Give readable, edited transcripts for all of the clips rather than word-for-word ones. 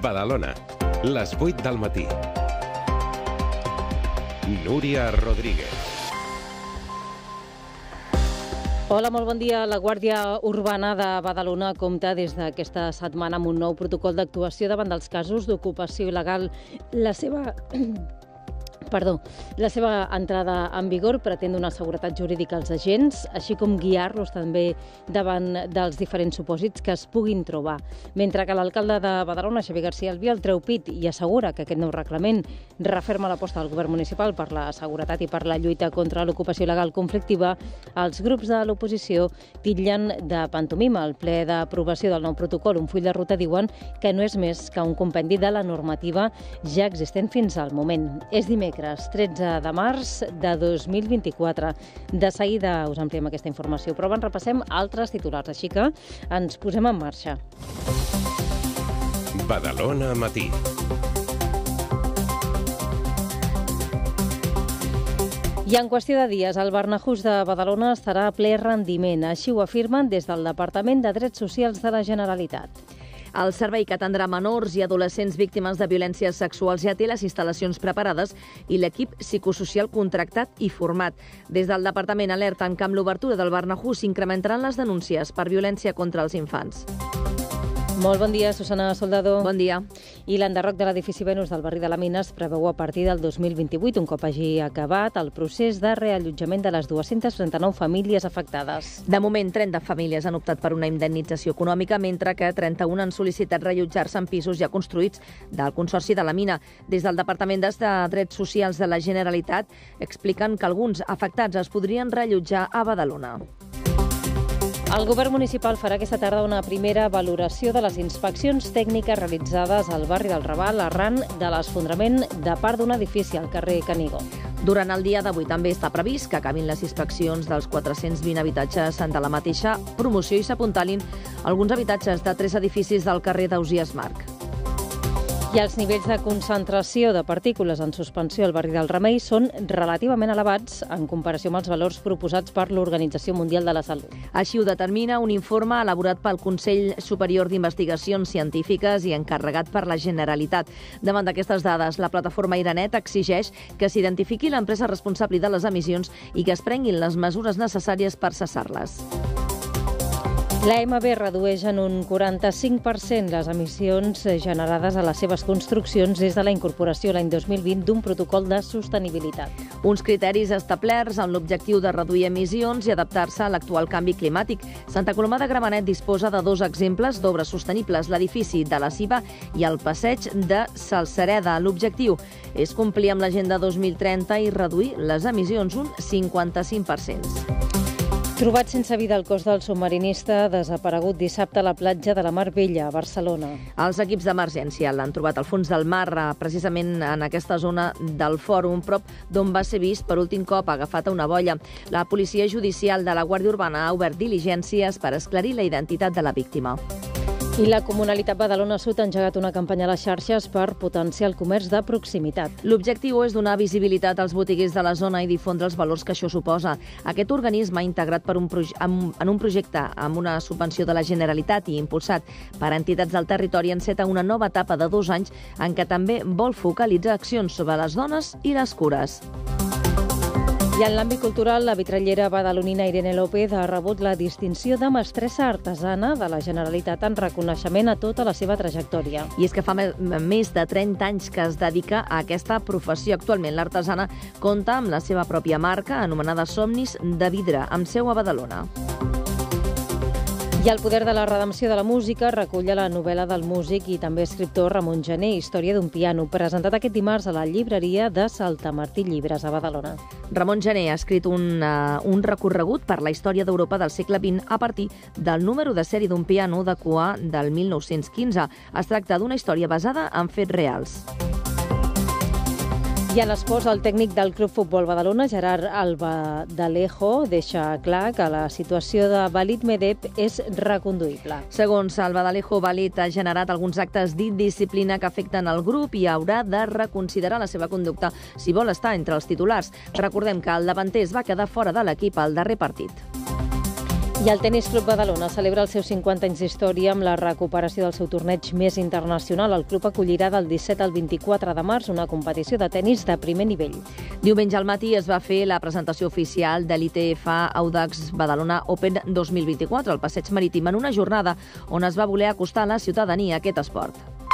Badalona, les 8 del matí. Núria Rodríguez. Hola, molt bon dia. La Guàrdia Urbana de Badalona compta des d'aquesta setmana amb un nou protocol d'actuació davant dels casos d'ocupació il·legal. La seva entrada en vigor pretén donar seguretat jurídica als agents, així com guiar-los també davant dels diferents supòsits que es puguin trobar. Mentre que l'alcalde de Badalona, Xavier García Albiol, treu pit i assegura que aquest nou reglament referma l'aposta del govern municipal per la seguretat i per la lluita contra l'ocupació il·legal conflictiva, els grups de l'oposició titllen de pantomima el ple d'aprovació del nou protocol. Un full de ruta diuen que no és més que un compendi de la normativa ja existent fins al moment. És dimecres, 13 de març de 2024. De seguida us ampliem aquesta informació, però abans repassem altres titulars, així que ens posem en marxa. Badalona Matí. I en qüestió de dies, el Barnahus de Badalona estarà a ple rendiment. Així ho afirmen des del Departament de Drets Socials de la Generalitat. El servei que atendrà menors i adolescents víctimes de violències sexuals ja té les instal·lacions preparades i l'equip psicosocial contractat i format. Des del departament alerten que amb l'obertura del Barnahus s'incrementaran les denúncies per violència contra els infants. Molt bon dia, Susana Soldado. Bon dia. I l'enderroc de l'edifici Venus del barri de la Mina es preveu a partir del 2028, un cop hagi acabat el procés de reallotjament de les 239 famílies afectades. De moment, 30 famílies han optat per una indemnització econòmica, mentre que 31 han sol·licitat reallotjar-se en pisos ja construïts del Consorci de la Mina. Des del Departament de Drets Socials de la Generalitat expliquen que alguns afectats es podrien reallotjar a Badalona. El govern municipal farà aquesta tarda una primera valoració de les inspeccions tècniques realitzades al barri del Raval arran de l'esfondrament de part d'un edifici al carrer Canigó. Durant el dia d'avui també està previst que acabin les inspeccions dels 420 habitatges de la mateixa promoció i s'apuntalin alguns habitatges de 3 edificis del carrer d'Ausiàs Marc. I els nivells de concentració de partícules en suspensió al barri del Remei són relativament elevats en comparació amb els valors proposats per l'Organització Mundial de la Salut. Així ho determina un informe elaborat pel Consell Superior d'Investigacions Científiques i encarregat per la Generalitat. Davant d'aquestes dades, la plataforma Iranet exigeix que s'identifiqui l'empresa responsable de les emissions i que es prenguin les mesures necessàries per cessar-les. L'AMB redueix en un 45% les emissions generades a les seves construccions des de la incorporació l'any 2020 d'un protocol de sostenibilitat. Uns criteris establerts amb l'objectiu de reduir emissions i adaptar-se a l'actual canvi climàtic. Santa Coloma de Gramenet disposa de 2 exemples d'obres sostenibles, l'edifici de la Ciba i el passeig de Salcereda. L'objectiu és complir amb l'Agenda 2030 i reduir les emissions un 55%. Trobat sense vida el cos del submarinista desaparegut dissabte a la platja de la Mar Bella, a Barcelona. Els equips d'emergència l'han trobat al fons del mar, precisament en aquesta zona del Fòrum, prop d'on va ser vist per últim cop agafat a una boia. La policia judicial de la Guàrdia Urbana ha obert diligències per esclarir la identitat de la víctima. I la Comunalitat Badalona Sud ha engegat una campanya a les xarxes per potenciar el comerç de proximitat. L'objectiu és donar visibilitat als botiguers de la zona i difondre els valors que això suposa. Aquest organisme integrat en un projecte amb una subvenció de la Generalitat i impulsat per entitats del territori enceta una nova etapa de 2 anys en què també vol focalitzar accions sobre les dones i les cures. I en l'àmbit cultural, la vitrallera badalonina Irene López ha rebut la distinció de mestressa artesana de la Generalitat en reconeixement a tota la seva trajectòria. I és que fa més de 30 anys que es dedica a aquesta professió. Actualment, l'artesana compta amb la seva pròpia marca, anomenada Somnis de Vidre, amb seu a Badalona. I El poder de la redempció de la música recull la novel·la del músic i també escriptor Ramon Gené, Història d'un piano, presentat aquest dimarts a la llibreria de Saltamartí Llibres, a Badalona. Ramon Gené ha escrit un recorregut per la història d'Europa del segle XX a partir del número de sèrie d'un piano de cua del 1915. Es tracta d'una història basada en fets reals. I en esports, el tècnic del Club Futbol Badalona, Gerard Albadalejo, deixa clar que la situació de Walid Medeb és reconduïble. Segons Albadalejo, Walid ha generat alguns actes d'indisciplina que afecten el grup i haurà de reconsiderar la seva conducta si vol estar entre els titulars. Recordem que el davanter es va quedar fora de l'equip al darrer partit. I el Tenis Club Badalona celebra els seus 50 anys d'història amb la recuperació del seu torneig més internacional. El club acollirà del 17 al 24 de març una competició de tenis de primer nivell. Diumenge al matí es va fer la presentació oficial de l'ITF Audax Badalona Open 2024 al Passeig Marítim, en una jornada on es va voler acostar a la ciutadania a aquest esport.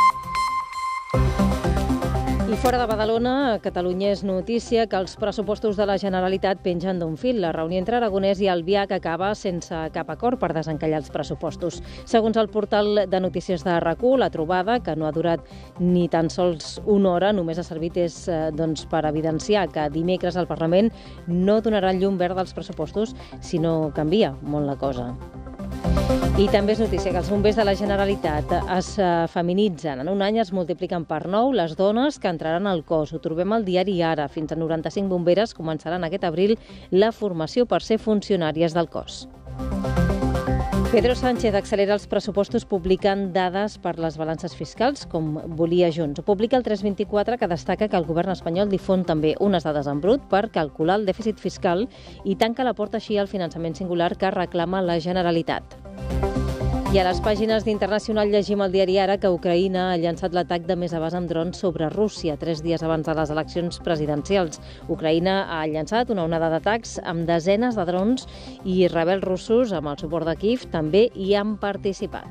I fora de Badalona, a Catalunya és notícia que els pressupostos de la Generalitat pengen d'un fil. La reunió entre Aragonès i Albiach acaba sense cap acord per desencallar els pressupostos. Segons el portal de notícies de RAC1, la trobada, que no ha durat ni tan sols una hora, només ha servit per evidenciar que dimecres el Parlament no donarà llum verd als pressupostos si no canvia molt la cosa. I també és notícia que els bombers de la Generalitat es feminitzen. En un any es multipliquen per 9 les dones que entraran al cos. Ho trobem al diari Ara. Fins a 95 bomberes començaran aquest abril la formació per ser funcionàries del cos. Pedro Sánchez accelera els pressupostos publicant dades per les balances fiscals, com volia Junts. Ho publica el 324, que destaca que el govern espanyol difon també unes dades en brut per calcular el dèficit fiscal i tanca la porta així al finançament singular que reclama la Generalitat. I a les pàgines d'Internacional llegim al diari Ara que Ucraïna ha llançat l'atac de més abast amb drons sobre Rússia 3 dies abans de les eleccions presidencials. Ucraïna ha llançat una onada d'atacs amb desenes de drons i rebels russos, amb el suport de Kíev, també hi han participat.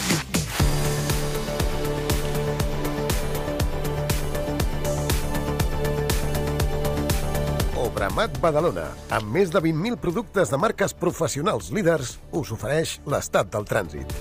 Obramat Badalona, amb més de 20.000 productes de marques professionals líders, us ofereix l'estat del trànsit.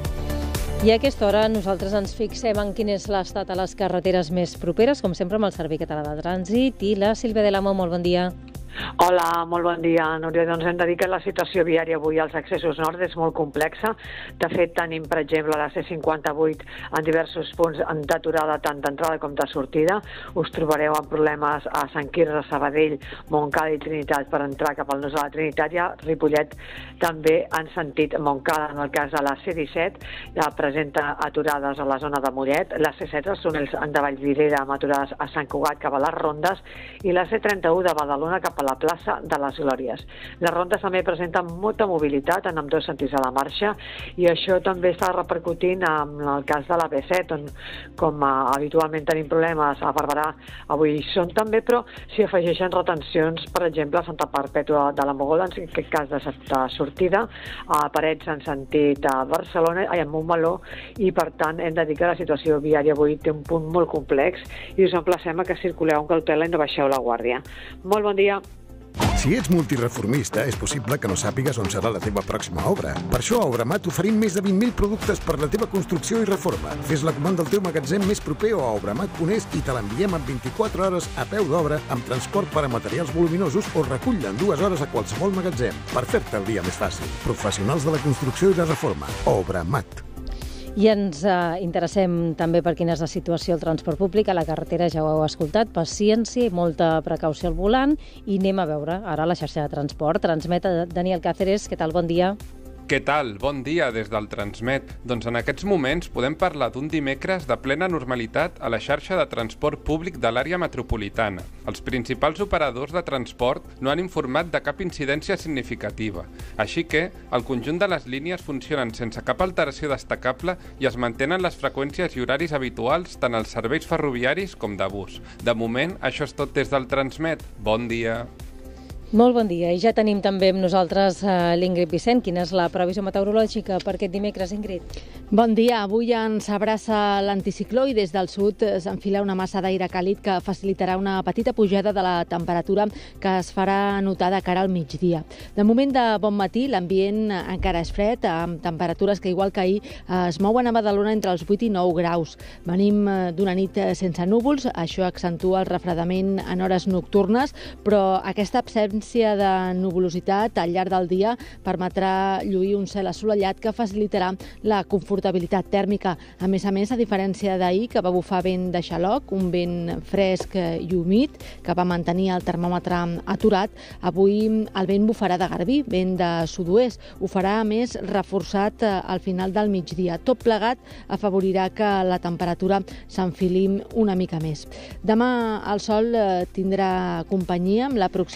I a aquesta hora nosaltres ens fixem en quin és l'estat a les carreteres més properes, com sempre amb el Servei Català de Trànsit i la Sílvia de l'Amo. Molt bon dia. Hola, molt bon dia, Núria. Doncs hem de dir que la situació viària avui als accessos nord és molt complexa. De fet, tenim, per exemple, la C58 en diversos punts d'aturada tant d'entrada com de sortida. Us trobareu amb problemes a Sant Quirze, Sabadell, Montcada i Trinitat per entrar cap al nus de la Trinitat i a Ripollet també en sentit Montcada. En el cas de la C17 ja presenta aturades a la zona de Mollet, la C16 els túnels de Vallvidrera amb aturades a Sant Cugat cap a les Rondes i la C31 de Badalona cap a la plaça de les Glòries. Les rondes també presenten molta mobilitat en ambdós sentits de la marxa i això també està repercutint en el cas de la B7, on com habitualment tenim problemes a Barberà, avui hi són també, però s'hi afegeixen retencions, per exemple, a Santa Perpètua de la Mogoda, en aquest cas de sortida, a Parets en sentit a Barcelona, a Montmeló, i per tant hem de dir que la situació viària avui té un punt molt complex i us emplacem a que circuleu amb cautela i no baixeu la guàrdia. Molt bon dia. Si ets multireformista, és possible que no sàpigues on serà la teva pròxima obra. Per això a Obramat oferim més de 20.000 productes per la teva construcció i reforma. Fes la comanda al teu magatzem més proper o a obramat.es i te l'enviem en 24 hores a peu d'obra amb transport per a materials voluminosos o recull-la en 2 hores a qualsevol magatzem per fer-te el dia més fàcil. Professionals de la construcció i de reforma. Obramat. I ens interessem també per quina és la situació al transport públic. A la carretera ja ho heu escoltat, paciència i molta precaució al volant. I anem a veure ara la xarxa de transport. Transmet Daniel Cáceres. Què tal? Bon dia. Què tal? Bon dia des del Transmet. Doncs en aquests moments podem parlar d'un dimecres de plena normalitat a la xarxa de transport públic de l'àrea metropolitana. Els principals operadors de transport no han informat de cap incidència significativa. Així que el conjunt de les línies funcionen sense cap alteració destacable i es mantenen les freqüències i horaris habituals tant als serveis ferroviaris com de bus. De moment, això és tot des del Transmet. Bon dia. Molt bon dia. I ja tenim també amb nosaltres l'Ingrid Vicent. Quina és la previsió meteorològica per aquest dimecres, Ingrid? Bon dia. Avui ens abraça l'anticicló i des del sud s'enfila una massa d'aire càlid que facilitarà una petita pujada de la temperatura que es farà notar de cara al migdia. De moment de bon matí l'ambient encara és fred, amb temperatures que igual que ahir es mouen a Badalona entre els 8 i 9 graus. Venim d'una nit sense núvols, això accentua el refredament en hores nocturnes, però aquesta absència de nuvolositat al llarg del dia permetrà lluir un cel assolellat que facilitarà la confortabilitat tèrmica. A més, a diferència d'ahir, que va bufar vent de xaloc, un vent fresc i humit, que va mantenir el termòmetre aturat, avui el vent bufarà de garbí, vent de sud-oest. Ho farà, a més, reforçat al final del migdia. Tot plegat afavorirà que la temperatura s'enfili una mica més. Demà el sol tindrà companyia amb la proximitat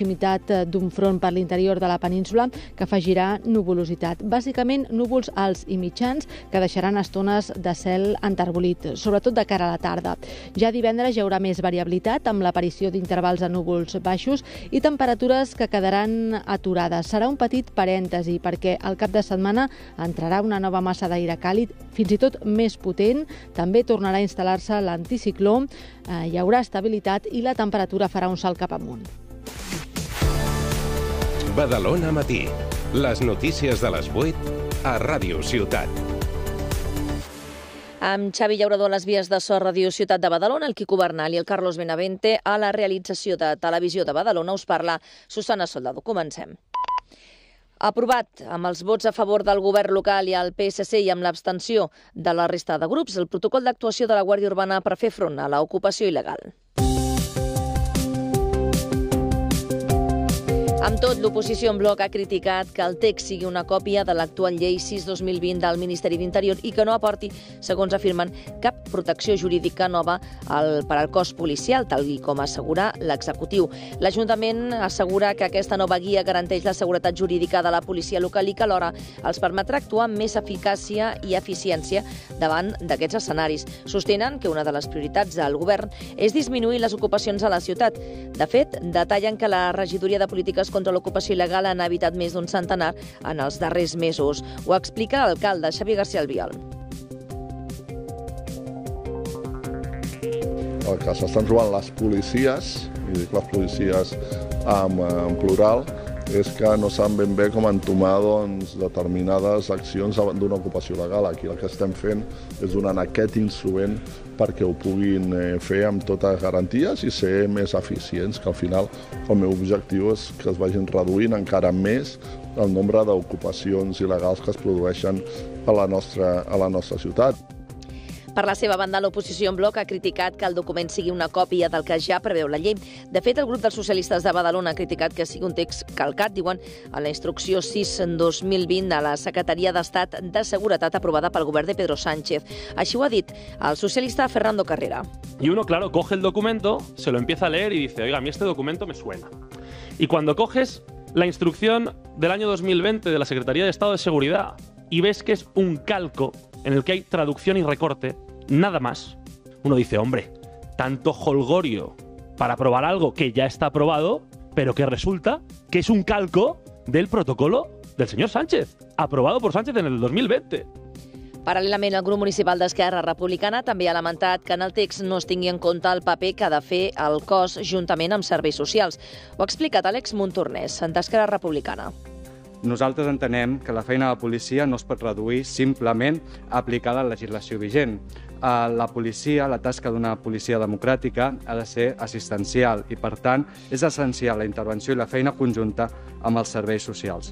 d'un front per l'interior de la península que afegirà nuvolositat. Bàsicament, núvols alts i mitjans que deixaran estones de cel enterbolit, sobretot de cara a la tarda. Ja divendres hi haurà més variabilitat amb l'aparició d'intervals de núvols baixos i temperatures que quedaran aturades. Serà un petit parèntesi perquè al cap de setmana entrarà una nova massa d'aire càlid, fins i tot més potent. També tornarà a instal·lar-se l'anticicló, hi haurà estabilitat i la temperatura farà un salt cap amunt. Badalona Matí. Les notícies de les 8 a Ràdio Ciutat. Amb Xavi Llaurador a les vies de so Ràdio Ciutat de Badalona, el Quico Bernal i el Carlos Benavente a la realització de Televisió de Badalona. Us parla Susana Soldado. Comencem. Aprovat amb els vots a favor del govern local i el PSC i amb l'abstenció de la resta de grups el protocol d'actuació de la Guàrdia Urbana per fer front a l'ocupació il·legal. Amb tot, l'oposició en bloc ha criticat que el text sigui una còpia de l'actual llei 6/2020 del Ministeri d'Interior i que no aporti, segons afirmen, cap protecció jurídica nova per al cos policial, tal com assegura l'executiu. L'Ajuntament assegura que aquesta nova guia garanteix la seguretat jurídica de la policia local i que alhora els permetrà actuar amb més eficàcia i eficiència davant d'aquests escenaris. Sostenen que una de les prioritats del govern és disminuir les ocupacions a la ciutat. De fet, detallen que la regidoria de polítiques contra l'ocupació il·legal han evitat més d'un centenar en els darrers mesos. Ho explica l'alcalde Xavier García Albiol. El que s'estan trobant les policies, i dic les policies en plural, és que no saben ben bé com entomar determinades accions davant d'una ocupació legal. Aquí el que estem fent és donant aquest instrument perquè ho puguin fer amb totes garanties i ser més eficients, que al final el meu objectiu és que es vagin reduint encara més el nombre d'ocupacions il·legals que es produeixen a la nostra ciutat. Per la seva banda, l'oposició en bloc ha criticat que el document sigui una còpia del que ja preveu la llei. De fet, el grup dels socialistes de Badalona ha criticat que sigui un text calcat, diuen, a la instrucció 6/2020 de la Secretaria d'Estat de Seguretat aprovada pel govern de Pedro Sánchez. Així ho ha dit el socialista Fernando Carrera. Y uno, claro, coge el documento, se lo empieza a leer y dice, oiga, a mí este documento me suena. Y cuando coges la instrucción del año 2020 de la Secretaría de Estado de Seguridad y ves que es un calco en el que hay traducción y recorte, nada más, uno dice, hombre, tanto jolgorio para aprobar algo que ya está aprobado, pero que resulta que es un calco del protocolo del señor Sánchez, aprobado por Sánchez en el 2020. Paral·lelament, el grup municipal d'Esquerra Republicana també ha lamentat que en el text no es tingui en compte el paper que ha de fer el cos juntament amb serveis socials. Ho ha explicat Àlex Montornès, d'Esquerra Republicana. Nosaltres entenem que la feina de la policia no es pot reduir simplement a aplicar la legislació vigent. La policia, la tasca d'una policia democràtica, ha de ser assistencial i, per tant, és essencial la intervenció i la feina conjunta amb els serveis socials.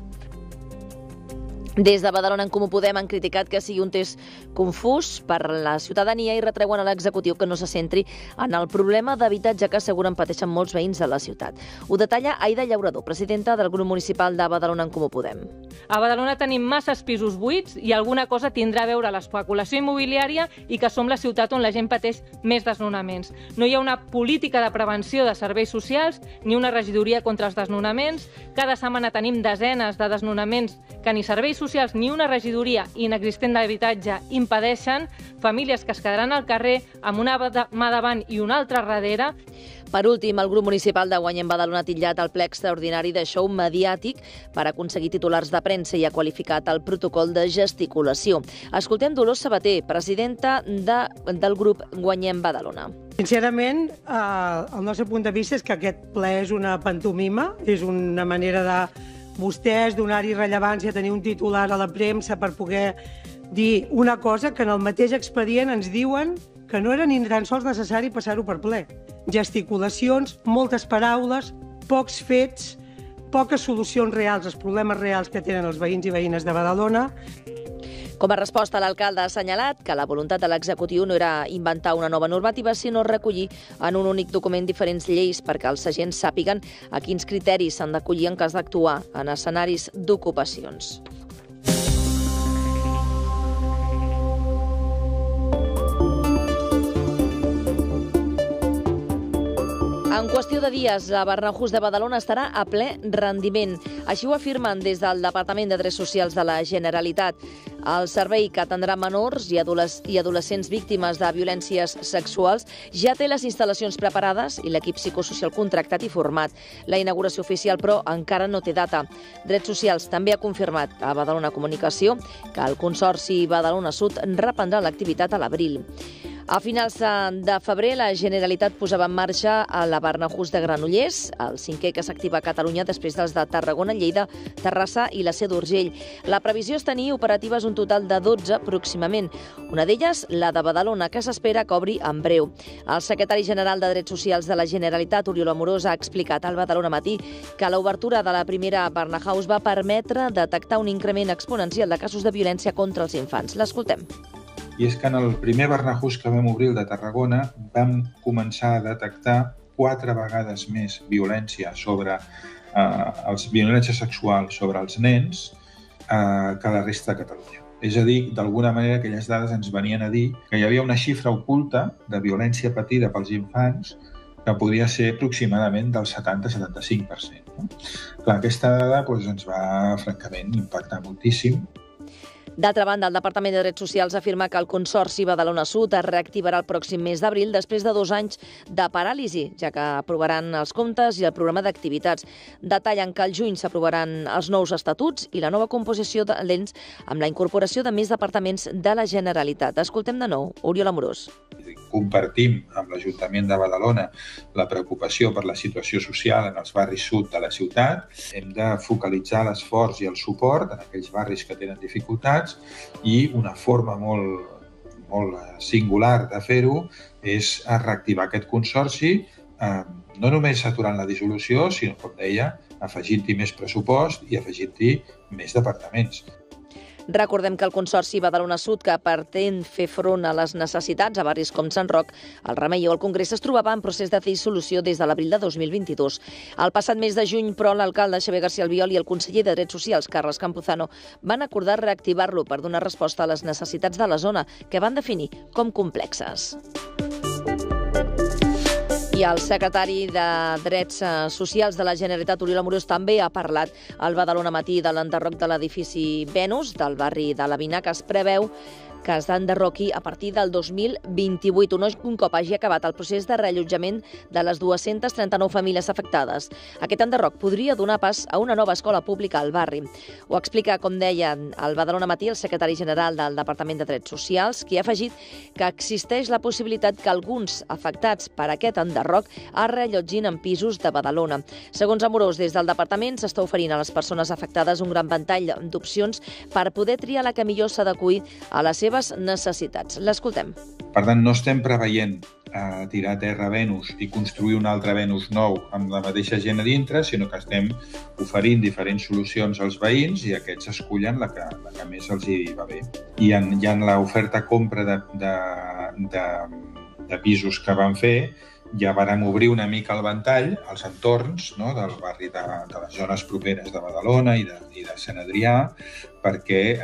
Des de Badalona en Comú Podem han criticat que sigui un text confús per la ciutadania i retreuen a l'executiu que no se centri en el problema d'habitatge que asseguren pateixen molts veïns de la ciutat. Ho detalla Aida Llaurador, presidenta del grup municipal de Badalona en Comú Podem. A Badalona tenim masses pisos buits i alguna cosa tindrà a veure l'especulació immobiliària i que som la ciutat on la gent pateix més desnonaments. No hi ha una política de prevenció de serveis socials ni una regidoria contra els desnonaments. Cada setmana tenim desenes de desnonaments que ni serveis socials ni una regidoria inexistent d'habitatge impedeixen, famílies que es quedaran al carrer amb una mà davant i una altra darrere. Per últim, el grup municipal de Guanyem Badalona ha titllat el ple extraordinari de show mediàtic per aconseguir titulars de premsa i ha qualificat el protocol de gesticulació. Escoltem Dolors Sabater, presidenta del grup Guanyem Badalona. Sincerament, el nostre punt de vista és que aquest ple és una pantomima, és una manera de vostès donar-hi rellevància, tenir un titular a la premsa per poder dir una cosa que en el mateix expedient ens diuen que no era ni tan sols necessari passar-ho per ple. Gesticulacions, moltes paraules, pocs fets, poques solucions reals als problemes reals que tenen els veïns i veïnes de Badalona. Com a resposta, l'alcalde ha assenyalat que la voluntat de l'executiu no era inventar una nova normativa, sinó recollir en un únic document diferents lleis perquè els agents sàpiguen a quins criteris s'han d'acollir en cas d'actuar en escenaris d'ocupacions. En qüestió de dies, la Barnahus de Badalona estarà a ple rendiment. Així ho afirmen des del Departament de Drets Socials de la Generalitat. El servei que atendrà menors i adolescents víctimes de violències sexuals ja té les instal·lacions preparades i l'equip psicosocial contractat i format. La inauguració oficial, però, encara no té data. Drets Socials també ha confirmat a Badalona Comunicació que el Consorci Badalona Sud reprendrà l'activitat a l'abril. A finals de febrer, la Generalitat posava en marxa la Barnahus de Granollers, el 5è que s'activa a Catalunya després dels de Tarragona, Lleida, Terrassa i la C d'Urgell. La previsió és tenir operatives un total de 12 pròximament. Una d'elles, la de Badalona, que s'espera que obri en breu. El secretari general de Drets Socials de la Generalitat, Oriol Amorós, ha explicat al Badalona Matí que l'obertura de la primera Barnahus va permetre detectar un increment exponencial de casos de violència contra els infants. L'escoltem. I és que en el primer Barnahus que vam obrir, el de Tarragona, vam començar a detectar 4 vegades més violència violència sexual sobre els nens que la resta de Catalunya. És a dir, d'alguna manera aquelles dades ens venien a dir que hi havia una xifra oculta de violència patida pels infants que podria ser aproximadament del 70-75%. No? Clar, aquesta dada ens va, francament, impactar moltíssim. D'altra banda, el Departament de Drets Socials afirma que el Consorci Badalona Sud es reactivarà el pròxim mes d'abril després de 2 anys de paràlisi, ja que aprovaran els comptes i el programa d'activitats. Detallen que al juny s'aprovaran els nous estatuts i la nova composició de l'ens amb la incorporació de més departaments de la Generalitat. Escoltem de nou Oriol Amorós. Compartim amb l'Ajuntament de Badalona la preocupació per la situació social en els barris sud de la ciutat. Hem de focalitzar l'esforç i el suport en aquells barris que tenen dificultats i una forma molt singular de fer-ho és reactivar aquest consorci, no només aturant la dissolució, sinó, com deia, afegint-hi més pressupost i afegint-hi més departaments. Recordem que el Consorci Badalona Sud, que pretén fer front a les necessitats a barris com Sant Roc, el Remei o el Congrés, es trobava en procés de dissolució des de l'abril de 2022. El passat mes de juny, però, l'alcalde Xavier García Albiol i el conseller de Drets Socials, Carles Campuzano, van acordar reactivar-lo per donar resposta a les necessitats de la zona, que van definir com complexes. I el secretari de Drets Socials de la Generalitat, Oriol Amorós, també ha parlat al Badalona Matí de l'enderroc de l'edifici Venus, del barri de la Vina, que es preveu que es d'enderroqui a partir del 2028, un cop hagi acabat el procés de reallotjament de les 239 famílies afectades. Aquest enderroc podria donar pas a una nova escola pública al barri. Ho explica, com deia al Badalona Matí, el secretari general del Departament de Drets Socials, qui ha afegit que existeix la possibilitat que alguns afectats per aquest enderroc es reallotgin en pisos de Badalona. Segons Amorós, des del departament s'està oferint a les persones afectades un gran ventall d'opcions per poder triar la que millor s'adeqüi a les seves necessitats. L'escoltem. Per tant, no estem preveient tirar a terra Venus i construir un altre Venus nou amb la mateixa gent a dintre, sinó que estem oferint diferents solucions als veïns i aquests escullen la que més els hi va bé. I en l'oferta compra de pisos que van fer, ja vàrem obrir una mica el ventall als entorns, no, del barri de les zones properes de Badalona i de Sant Adrià perquè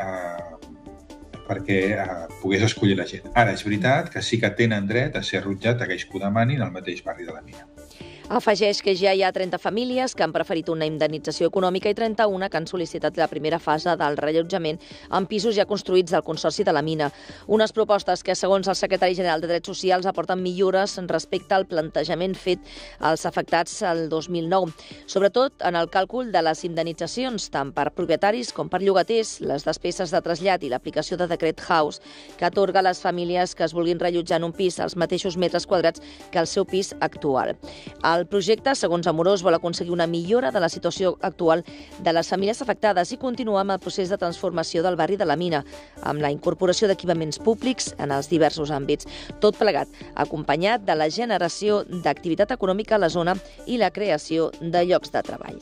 pogués escollir la gent. Ara, és veritat que sí que tenen dret a ser arrotjat aquells que ho demanin al mateix barri de la Mina. Afegeix que ja hi ha 30 famílies que han preferit una indemnització econòmica i 31 que han sol·licitat la primera fase del reallotjament en pisos ja construïts del Consorci de la Mina. Unes propostes que, segons el secretari general de Drets Socials, aporten millores respecte al plantejament fet als afectats el 2009. Sobretot en el càlcul de les indemnitzacions, tant per propietaris com per llogaters, les despeses de trasllat i l'aplicació de decret House, que atorga a les famílies que es vulguin reallotjar en un pis als mateixos metres quadrats que el seu pis actual. El projecte, segons Amorós, vol aconseguir una millora de la situació actual de les famílies afectades i continuar amb el procés de transformació del barri de la Mina, amb la incorporació d'equipaments públics en els diversos àmbits. Tot plegat, acompanyat de la generació d'activitat econòmica a la zona i la creació de llocs de treball.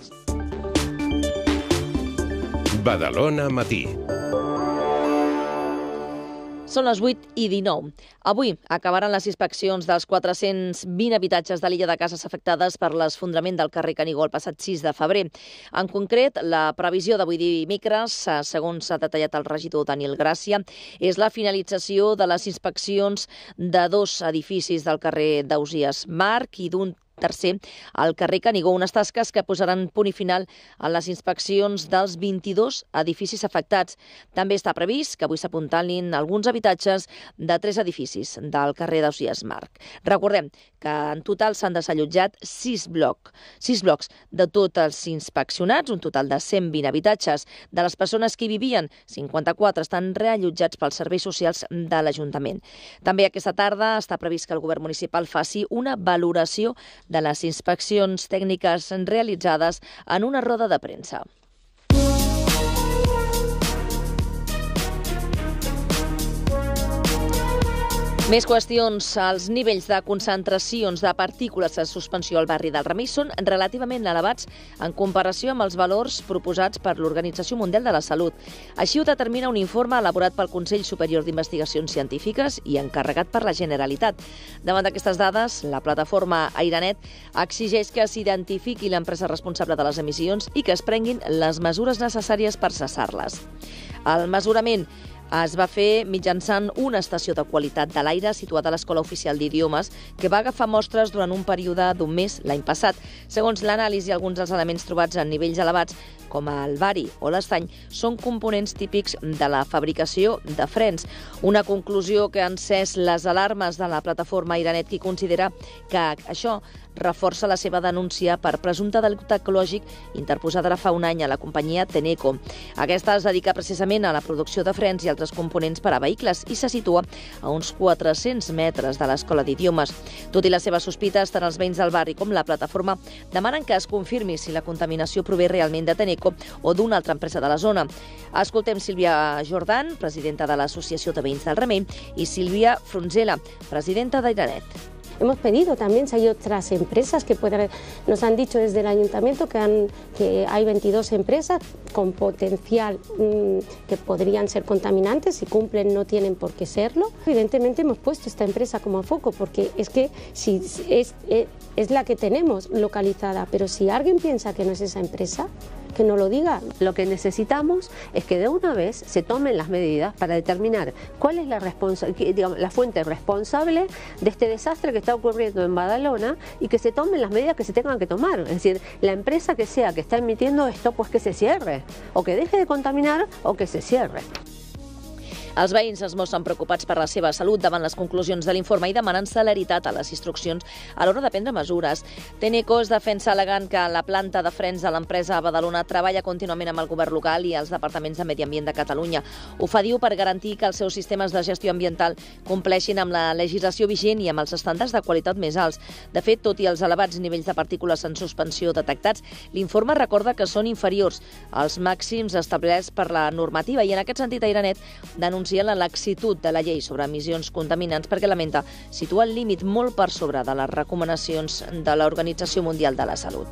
Badalona Matí. Són les 8:19. Avui acabaran les inspeccions dels 420 habitatges de l'illa de cases afectades per l'esfondrament del carrer Canigó el passat 6 de febrer. En concret, la previsió d'avui dimecres, segons s'ha detallat el regidor Daniel Gràcia, és la finalització de les inspeccions de 2 edificis del carrer d'Ausiàs Marc i d'un tercer al carrer Canigó, unes tasques que posaran punt i final a les inspeccions dels 22 edificis afectats. També està previst que avui s'apuntalin alguns habitatges de 3 edificis del carrer d'Ausiàs Marc. Recordem que en total s'han desallotjat 6 blocs de tots els inspeccionats, un total de 120 habitatges. De les persones que hi vivien, 54 estan reallotjats pels serveis socials de l'Ajuntament. També aquesta tarda està previst que el govern municipal faci una valoració de les inspeccions tècniques realitzades en una roda de premsa. Més qüestions. Els nivells de concentracions de partícules de suspensió al barri del Remei són relativament elevats en comparació amb els valors proposats per l'Organització Mundial de la Salut. Així ho determina un informe elaborat pel Consell Superior d'Investigacions Científiques i encarregat per la Generalitat. Davant d'aquestes dades, la plataforma Airanet exigeix que s'identifiqui l'empresa responsable de les emissions i que es prenguin les mesures necessàries per cessar-les. El mesurament es va fer mitjançant una estació de qualitat de l'aire situada a l'Escola Oficial d'Idiomes que va agafar mostres durant un període d'un mes l'any passat. Segons l'anàlisi, alguns dels elements trobats en nivells elevats, com el bari o l'estany, són components típics de la fabricació de frens. Una conclusió que ha encès les alarmes de la plataforma Airanet, qui considera que això reforça la seva denúncia per presumpte delicte ecològic interposada ara fa un any a la companyia Tenneco. Aquesta es dedica precisament a la producció de frens i altres components per a vehicles i se situa a uns 400 metres de l'Escola d'Idiomes. Tot i les seves sospites, tant els veïns del barri com la plataforma demanen que es confirmi si la contaminació prové realment de Tenneco o d'una altra empresa de la zona. Escoltem Sílvia Jordan, presidenta de l'Associació de Veïns del Remei, i Sílvia Fronzela, presidenta d'Airanet. Hemos pedido también si hay otras empresas que nos han dicho desde el ayuntamiento que hay 22 empresas con potencial que podrían ser contaminantes, si cumplen no tienen por qué serlo. Evidentemente hemos puesto esta empresa como foco porque es que si es la que tenemos localizada, pero si alguien piensa que no es esa empresa, que no lo diga. Lo que necesitamos es que de una vez se tomen las medidas para determinar cuál es la fuente responsable de este desastre que está ocurriendo en Badalona y que se tomen las medidas que se tengan que tomar. Es decir, la empresa que sea que está emitiendo esto, pues que se cierre, o que deje de contaminar o que se cierre. Els veïns es mostren preocupats per la seva salut davant les conclusions de l'informe i demanen celeritat a les instruccions a l'hora de prendre mesures. Tenneco es defensa al·legant que la planta de frens de l'empresa a Badalona treballa contínuament amb el govern local i els departaments de Medi Ambient de Catalunya. Ho fa, diu, per garantir que els seus sistemes de gestió ambiental compleixin amb la legislació vigent i amb els estàndards de qualitat més alts. De fet, tot i els elevats nivells de partícules en suspensió detectats, l'informe recorda que són inferiors als màxims establerts per la normativa i en aquest sentit Airanet denuncia la laxitud de la llei sobre emissions contaminants perquè lamenta situa el límit molt per sobre de les recomanacions de l'Organització Mundial de la Salut.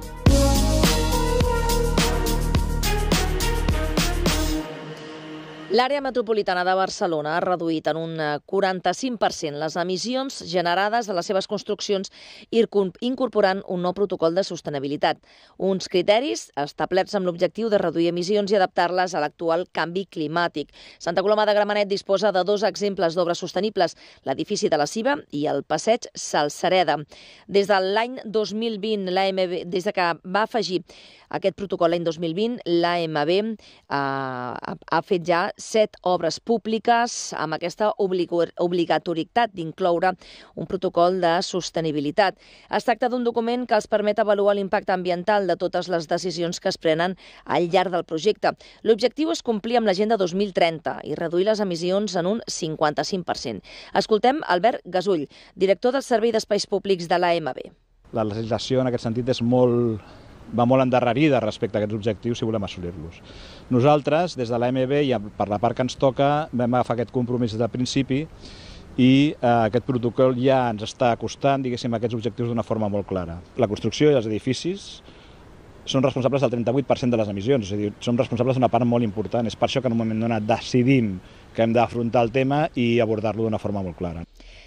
L'àrea metropolitana de Barcelona ha reduït en un 45% les emissions generades de les seves construccions incorporant un nou protocol de sostenibilitat. Uns criteris establerts amb l'objectiu de reduir emissions i adaptar-les a l'actual canvi climàtic. Santa Coloma de Gramenet disposa de 2 exemples d'obres sostenibles, l'edifici de la Ciba i el passeig Salcereda. Des de l'any 2020, l'AMB, des que va afegir aquest protocol l'any 2020, l'AMB ha fet ja 7 obres públiques amb aquesta obligatorietat d'incloure un protocol de sostenibilitat. Es tracta d'un document que els permet avaluar l'impacte ambiental de totes les decisions que es prenen al llarg del projecte. L'objectiu és complir amb l'Agenda 2030 i reduir les emissions en un 55%. Escoltem Albert Gasull, director del Servei d'Espais Públics de l'AMB. La legislació en aquest sentit va molt endarrerida respecte a aquests objectius si volem assolir-los. Nosaltres, des de l'AMB, i per la part que ens toca, vam agafar aquest compromís des del principi i aquest protocol ja ens està acostant, diguéssim, a aquests objectius d'una forma molt clara. La construcció i els edificis són responsables del 38% de les emissions, és a dir, són responsables d'una part molt important. És per això que en un moment donat decidim que hem d'afrontar el tema i abordar-lo d'una forma molt clara.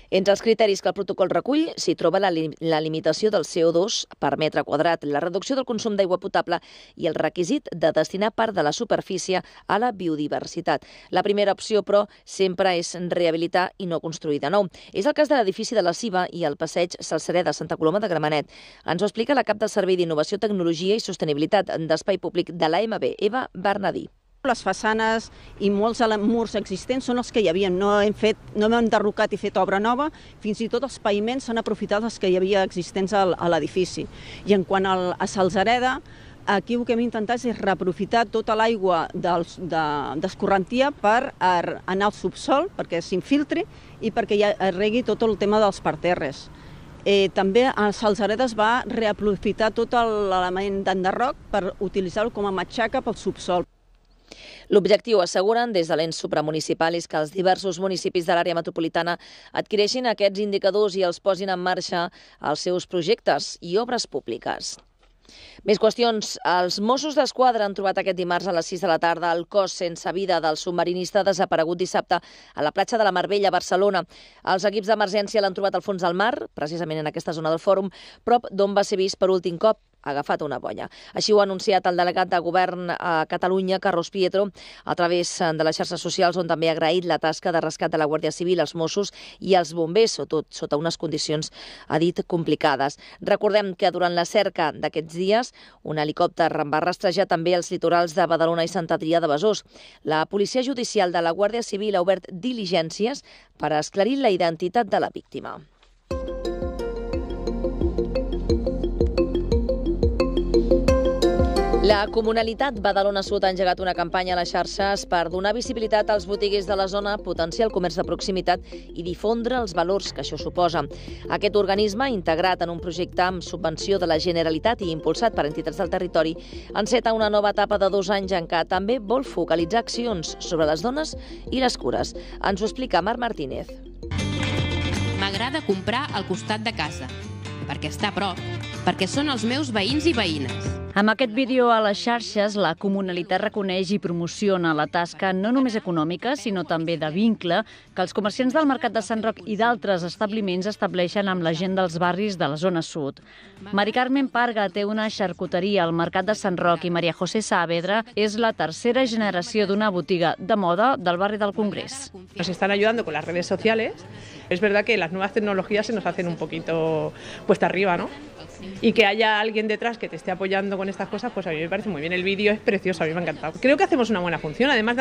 Entre els criteris que el protocol recull s'hi troba la limitació del CO2 per metre quadrat, la reducció del consum d'aigua potable i el requisit de destinar part de la superfície a la biodiversitat. La primera opció, però, sempre és rehabilitar i no construir de nou. És el cas de l'edifici de la Ciba i el passeig Salcereda de Santa Coloma de Gramenet. Ens ho explica la cap del Servei d'Innovació, Tecnologia i Sostenibilitat d'Espai Públic de l'AMB, Eva Bernadí. Les façanes i molts murs existents són els que hi havia. No hem enderrocat i fet obra nova, fins i tot els paviments s'han aprofitat els que hi havia existents a l'edifici. I en quant a Salcereda, aquí el que hem intentat és reaprofitar tota l'aigua d'escorrentia per anar al subsol, perquè s'infiltri i perquè ja regui tot el tema dels parterres. També a Salcereda es va reaprofitar tot l'element d'enderroc per utilitzar-ho com a matxaca pel subsol. L'objectiu, asseguren des de l'ens supramunicipal, és que els diversos municipis de l'àrea metropolitana adquireixin aquests indicadors i els posin en marxa els seus projectes i obres públiques. Més qüestions. Els Mossos d'Esquadra han trobat aquest dimarts a les 6 de la tarda el cos sense vida del submarinista desaparegut dissabte a la platja de la Mar Bella, a Barcelona. Els equips d'emergència l'han trobat al fons del mar, precisament en aquesta zona del Fòrum, prop d'on va ser vist per últim cop, agafat una boia. Així ho ha anunciat el delegat de Govern a Catalunya, Carlos Pietro, a través de les xarxes socials, on també ha agraït la tasca de rescat de la Guàrdia Civil, els Mossos i els bombers, sota unes condicions, ha dit, complicades. Recordem que durant la cerca d'aquests dies, un helicòpter va rastrejar també els litorals de Badalona i Sant Adrià de Besòs. La Policia Judicial de la Guàrdia Civil ha obert diligències per esclarir la identitat de la víctima. La Comunalitat Badalona Sud ha engegat una campanya a les xarxes per donar visibilitat als botiguers de la zona, potenciar el comerç de proximitat i difondre els valors que això suposa. Aquest organisme, integrat en un projecte amb subvenció de la Generalitat i impulsat per entitats del territori, enceta una nova etapa de 2 anys en què també vol focalitzar accions sobre les dones i les cures. Ens ho explica Marc Martínez. M'agrada comprar al costat de casa, perquè està a prop, perquè són els meus veïns i veïnes. Amb aquest vídeo a les xarxes, la Comunalitat reconeix i promociona la tasca no només econòmica, sinó també de vincle que els comerciants del Mercat de Sant Roc i d'altres establiments estableixen amb la gent dels barris de la zona sud. Mari Carmen Parga té una xarcuteria al Mercat de Sant Roc i María José Saavedra és la tercera generació d'una botiga de moda del barri del Congrés. Nos están ayudando con las redes sociales. Es verdad que las nuevas tecnologías se nos hacen un poquito cuesta arriba, ¿no? Y que haya alguien detrás que te esté apoyando con estas cosas, pues a mí me parece muy bien. El vídeo es precioso, a mí me ha encantado. Creo que hacemos una buena función, además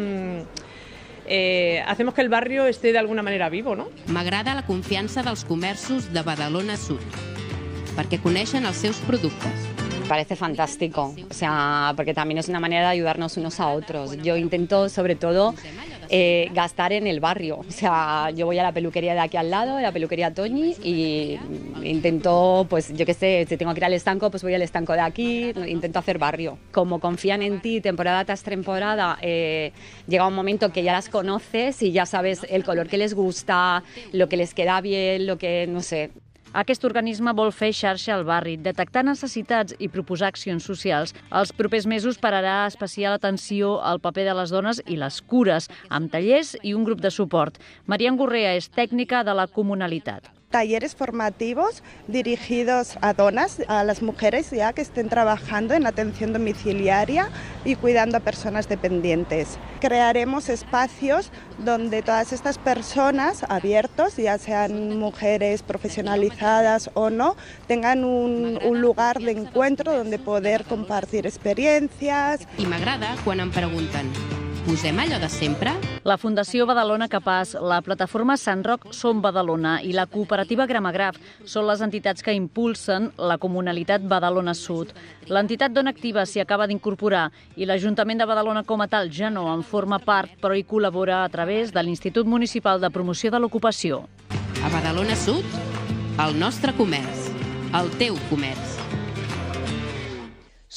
hacemos que el barrio esté de alguna manera vivo, ¿no? M'agrada la confiança dels comerços de Badalona Sud, perquè coneixen els seus productes. Parece fantástico, o sea, porque también es una manera de ayudarnos unos a otros. Yo intento, sobre todo, gastar en el barrio. O sea, yo voy a la peluquería de aquí al lado, la peluquería Toñi, y intento, pues yo qué sé, si tengo que ir al estanco, pues voy al estanco de aquí, intento hacer barrio. Como confían en ti temporada tras temporada, llega un momento que ya las conoces y ya sabes el color que les gusta, lo que les queda bien, lo que, no sé. Aquest organisme vol fer xarxa al barri, detectar necessitats i proposar accions socials. Els propers mesos pararà especial atenció al paper de les dones i les cures, amb tallers i un grup de suport. Maria Angurrea és tècnica de la Comunalitat. Talleres formativos dirigidos a donas, a las mujeres ya que estén trabajando en atención domiciliaria y cuidando a personas dependientes. Crearemos espacios donde todas estas personas abiertos, ya sean mujeres profesionalizadas o no, tengan un lugar de encuentro donde poder compartir experiencias. I m'agrada quan em pregunten: posem allò de sempre? La Fundació Badalona Capaç, la plataforma Sant Roc Som Badalona i la cooperativa Gramagraf són les entitats que impulsen la Comunalitat Badalona Sud. L'entitat Dona Activa s'hi acaba d'incorporar i l'Ajuntament de Badalona com a tal ja no en forma part, però hi col·labora a través de l'Institut Municipal de Promoció de l'Ocupació. A Badalona Sud, el nostre comerç, el teu comerç.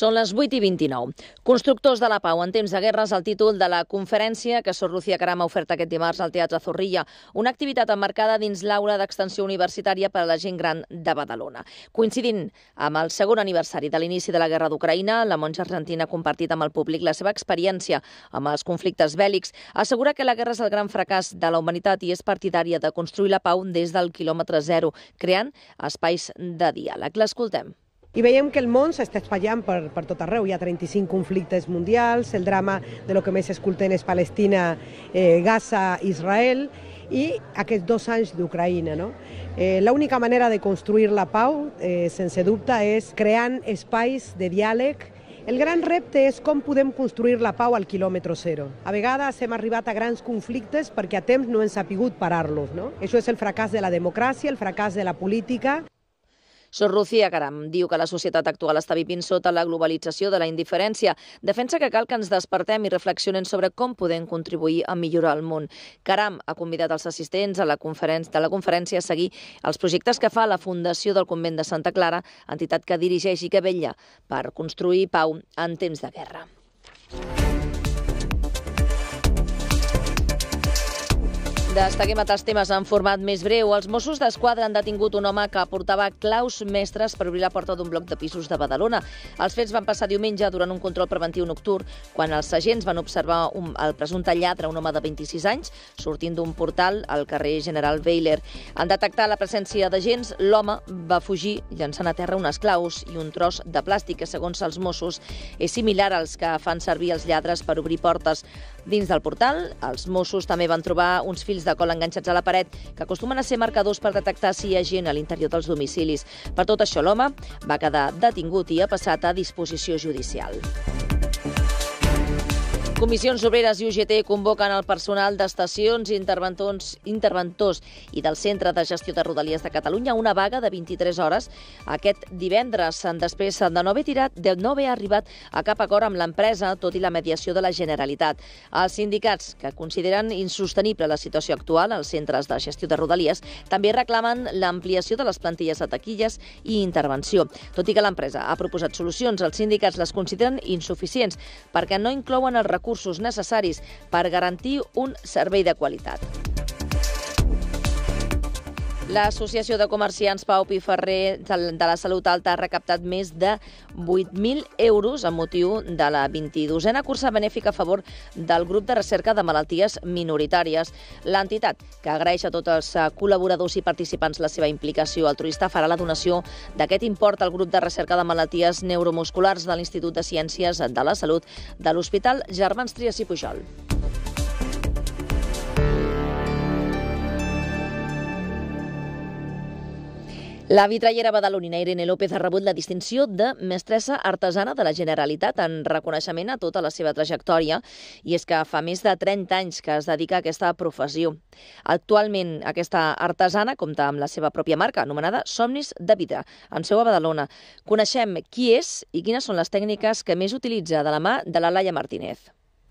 Són les 8:29. Constructors de la pau en temps de guerra és el títol de la conferència que Sor Lucía Caram ha ofert aquest dimarts al Teatre Zorrilla, una activitat emmarcada dins l'aula d'extensió universitària per a la gent gran de Badalona. Coincidint amb el segon aniversari de l'inici de la guerra d'Ucraïna, la monja argentina ha compartit amb el públic la seva experiència amb els conflictes bèl·lics, assegura que la guerra és el gran fracàs de la humanitat i és partidària de construir la pau des del quilòmetre zero, creant espais de diàleg. L'escoltem. I veiem que el món s'està espatllant per tot arreu. Hi ha 35 conflictes mundials, el drama de lo que més escoltem és Palestina, Gaza, Israel, i aquests 2 anys d'Ucraïna. L'única manera de construir la pau, sense dubte, és creant espais de diàleg. El gran repte és com podem construir la pau al quilòmetre zero. A vegades hem arribat a grans conflictes perquè a temps no hem sabut parar-los. Això és el fracàs de la democràcia, el fracàs de la política. Sor Lucía Caram diu que la societat actual està vivint sota la globalització de la indiferència. Defensa que cal que ens despertem i reflexionem sobre com podem contribuir a millorar el món. Caram ha convidat els assistents de la conferència a seguir els projectes que fa la Fundació del Convent de Santa Clara, entitat que dirigeix i que vetlla per construir pau en temps de guerra. Destaquem altres temes en format més breu. Els Mossos d'Esquadra han detingut un home que portava claus mestres per obrir la porta d'un bloc de pisos de Badalona. Els fets van passar diumenge durant un control preventiu nocturn, quan els agents van observar el presumpte lladre, un home de 26 anys, sortint d'un portal al carrer General Beiler. En detectar la presència d'agents, l'home va fugir llançant a terra unes claus i un tros de plàstic que, segons els Mossos, és similar als que fan servir els lladres per obrir portes. Dins del portal, els Mossos també van trobar uns fils de cola enganxats a la paret que acostumen a ser marcadors per detectar si hi ha gent a l'interior dels domicilis. Per tot això, l'home va quedar detingut i ha passat a disposició judicial. Comissions Obreres i UGT convoquen el personal d'estacions, interventors i del Centre de Gestió de Rodalies de Catalunya a una vaga de 23 hores aquest divendres, després de no haver arribat a cap acord amb l'empresa, tot i la mediació de la Generalitat. Els sindicats, que consideren insostenible la situació actual als centres de gestió de Rodalies, també reclamen l'ampliació de les plantilles de taquilles i intervenció. Tot i que l'empresa ha proposat solucions, els sindicats les consideren insuficients perquè no inclouen els recursos necessaris per garantir un servei de qualitat. L'Associació de Comerciants Pau Piferrer de la Salut Alta ha recaptat més de 8.000 euros amb motiu de la 22a cursa benèfica a favor del grup de recerca de malalties minoritàries. L'entitat, que agraeix a tots els col·laboradors i participants la seva implicació altruista, farà la donació d'aquest import al grup de recerca de malalties neuromusculars de l'Institut de Ciències de la Salut de l'Hospital Germans Trias i Pujol. La vitrallera badalonina Irene López ha rebut la distinció de mestressa artesana de la Generalitat en reconeixement a tota la seva trajectòria, i és que fa més de 30 anys que es dedica a aquesta professió. Actualment, aquesta artesana compta amb la seva pròpia marca, anomenada Somnis de Vidre, amb seu a Badalona. Coneixem qui és i quines són les tècniques que més utilitza de la mà de la Laia Martínez.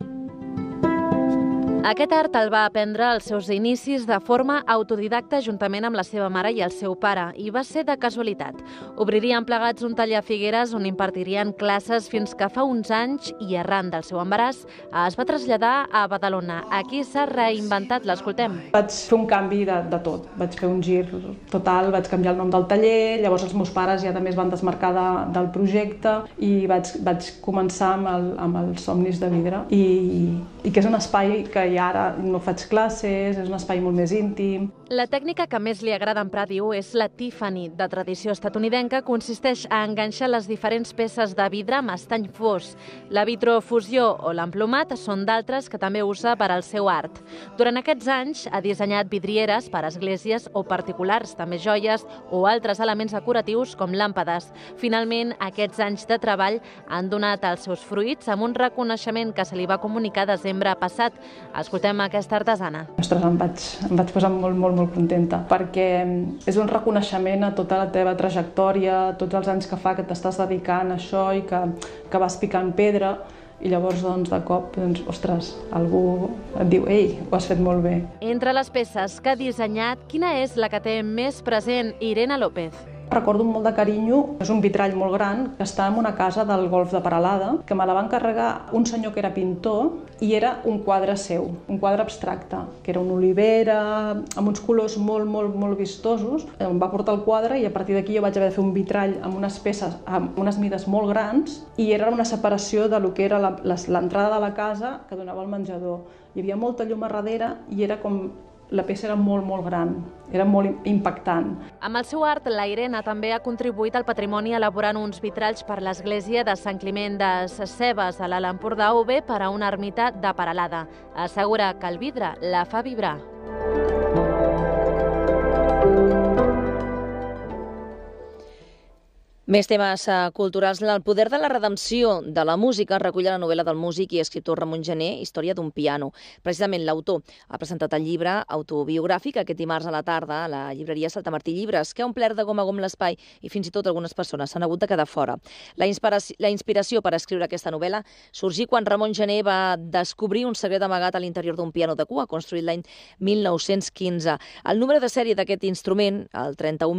Aquest art el va aprendre als seus inicis de forma autodidacta juntament amb la seva mare i el seu pare, i va ser de casualitat. Obririen plegats un taller a Figueres on impartirien classes fins que fa uns anys, i arran del seu embaràs es va traslladar a Badalona. Aquí s'ha reinventat, l'escoltem. Vaig fer un canvi de tot, vaig fer un gir total, vaig canviar el nom del taller, llavors els meus pares ja també es van desmarcar del projecte i vaig començar amb els Somnis de Vidre, i que és un espai que i ara no faig classes, és un espai molt més íntim. La tècnica que més li agrada emprar, diu, és la Tiffany, de tradició estatunidenca, consisteix a enganxar les diferents peces de vidre amb estany fos. La vitrofusió o l'emplomat són d'altres que també usa per al seu art. Durant aquests anys ha dissenyat vidrieres per a esglésies o particulars, també joies o altres elements decoratius com làmpades. Finalment, aquests anys de treball han donat els seus fruits amb un reconeixement que se li va comunicar desembre passat. Escoltem aquesta artesana. Ostres, em vaig posar molt contenta, perquè és un reconeixement a tota la teva trajectòria, tots els anys que fa que t'estàs dedicant a això i que vas picant pedra, i llavors, de cop, ostres, algú et diu, ei, ho has fet molt bé. Entre les peces que ha dissenyat, quina és la que té més present Irene López? Recordo molt de carinyo, és un vitrall molt gran que està en una casa del Golf de Peralada, que me la va encarregar un senyor que era pintor i era un quadre seu, un quadre abstracte, que era una olivera amb uns colors molt vistosos. Em va portar el quadre i a partir d'aquí jo vaig haver de fer un vitrall amb unes peces, amb unes mides molt grans, i era una separació de lo que era l'entrada de la casa que donava al menjador. Hi havia molta llum a darrere i era com... La peça era molt gran, era molt impactant. Amb el seu art, la Irene també ha contribuït al patrimoni elaborant uns vitralls per l'església de Sant Climent de Ses Cebes a l'Alt Empordà o bé per a una ermita de Peralada. Assegura que el vidre la fa vibrar. Més temes culturals. El poder de la redempció de la música recull la novel·la del músic i escriptor Ramon Gené, Història d'un piano. Precisament l'autor ha presentat el llibre autobiogràfic aquest dimarts a la tarda a la llibreria Saltamartí Llibres, que ha omplert de gom a gom l'espai i fins i tot algunes persones s'han hagut de quedar fora. La inspiració per escriure aquesta novel·la sorgí quan Ramon Gené va descobrir un secret amagat a l'interior d'un piano de cua, construït l'any 1915. El número de sèrie d'aquest instrument, el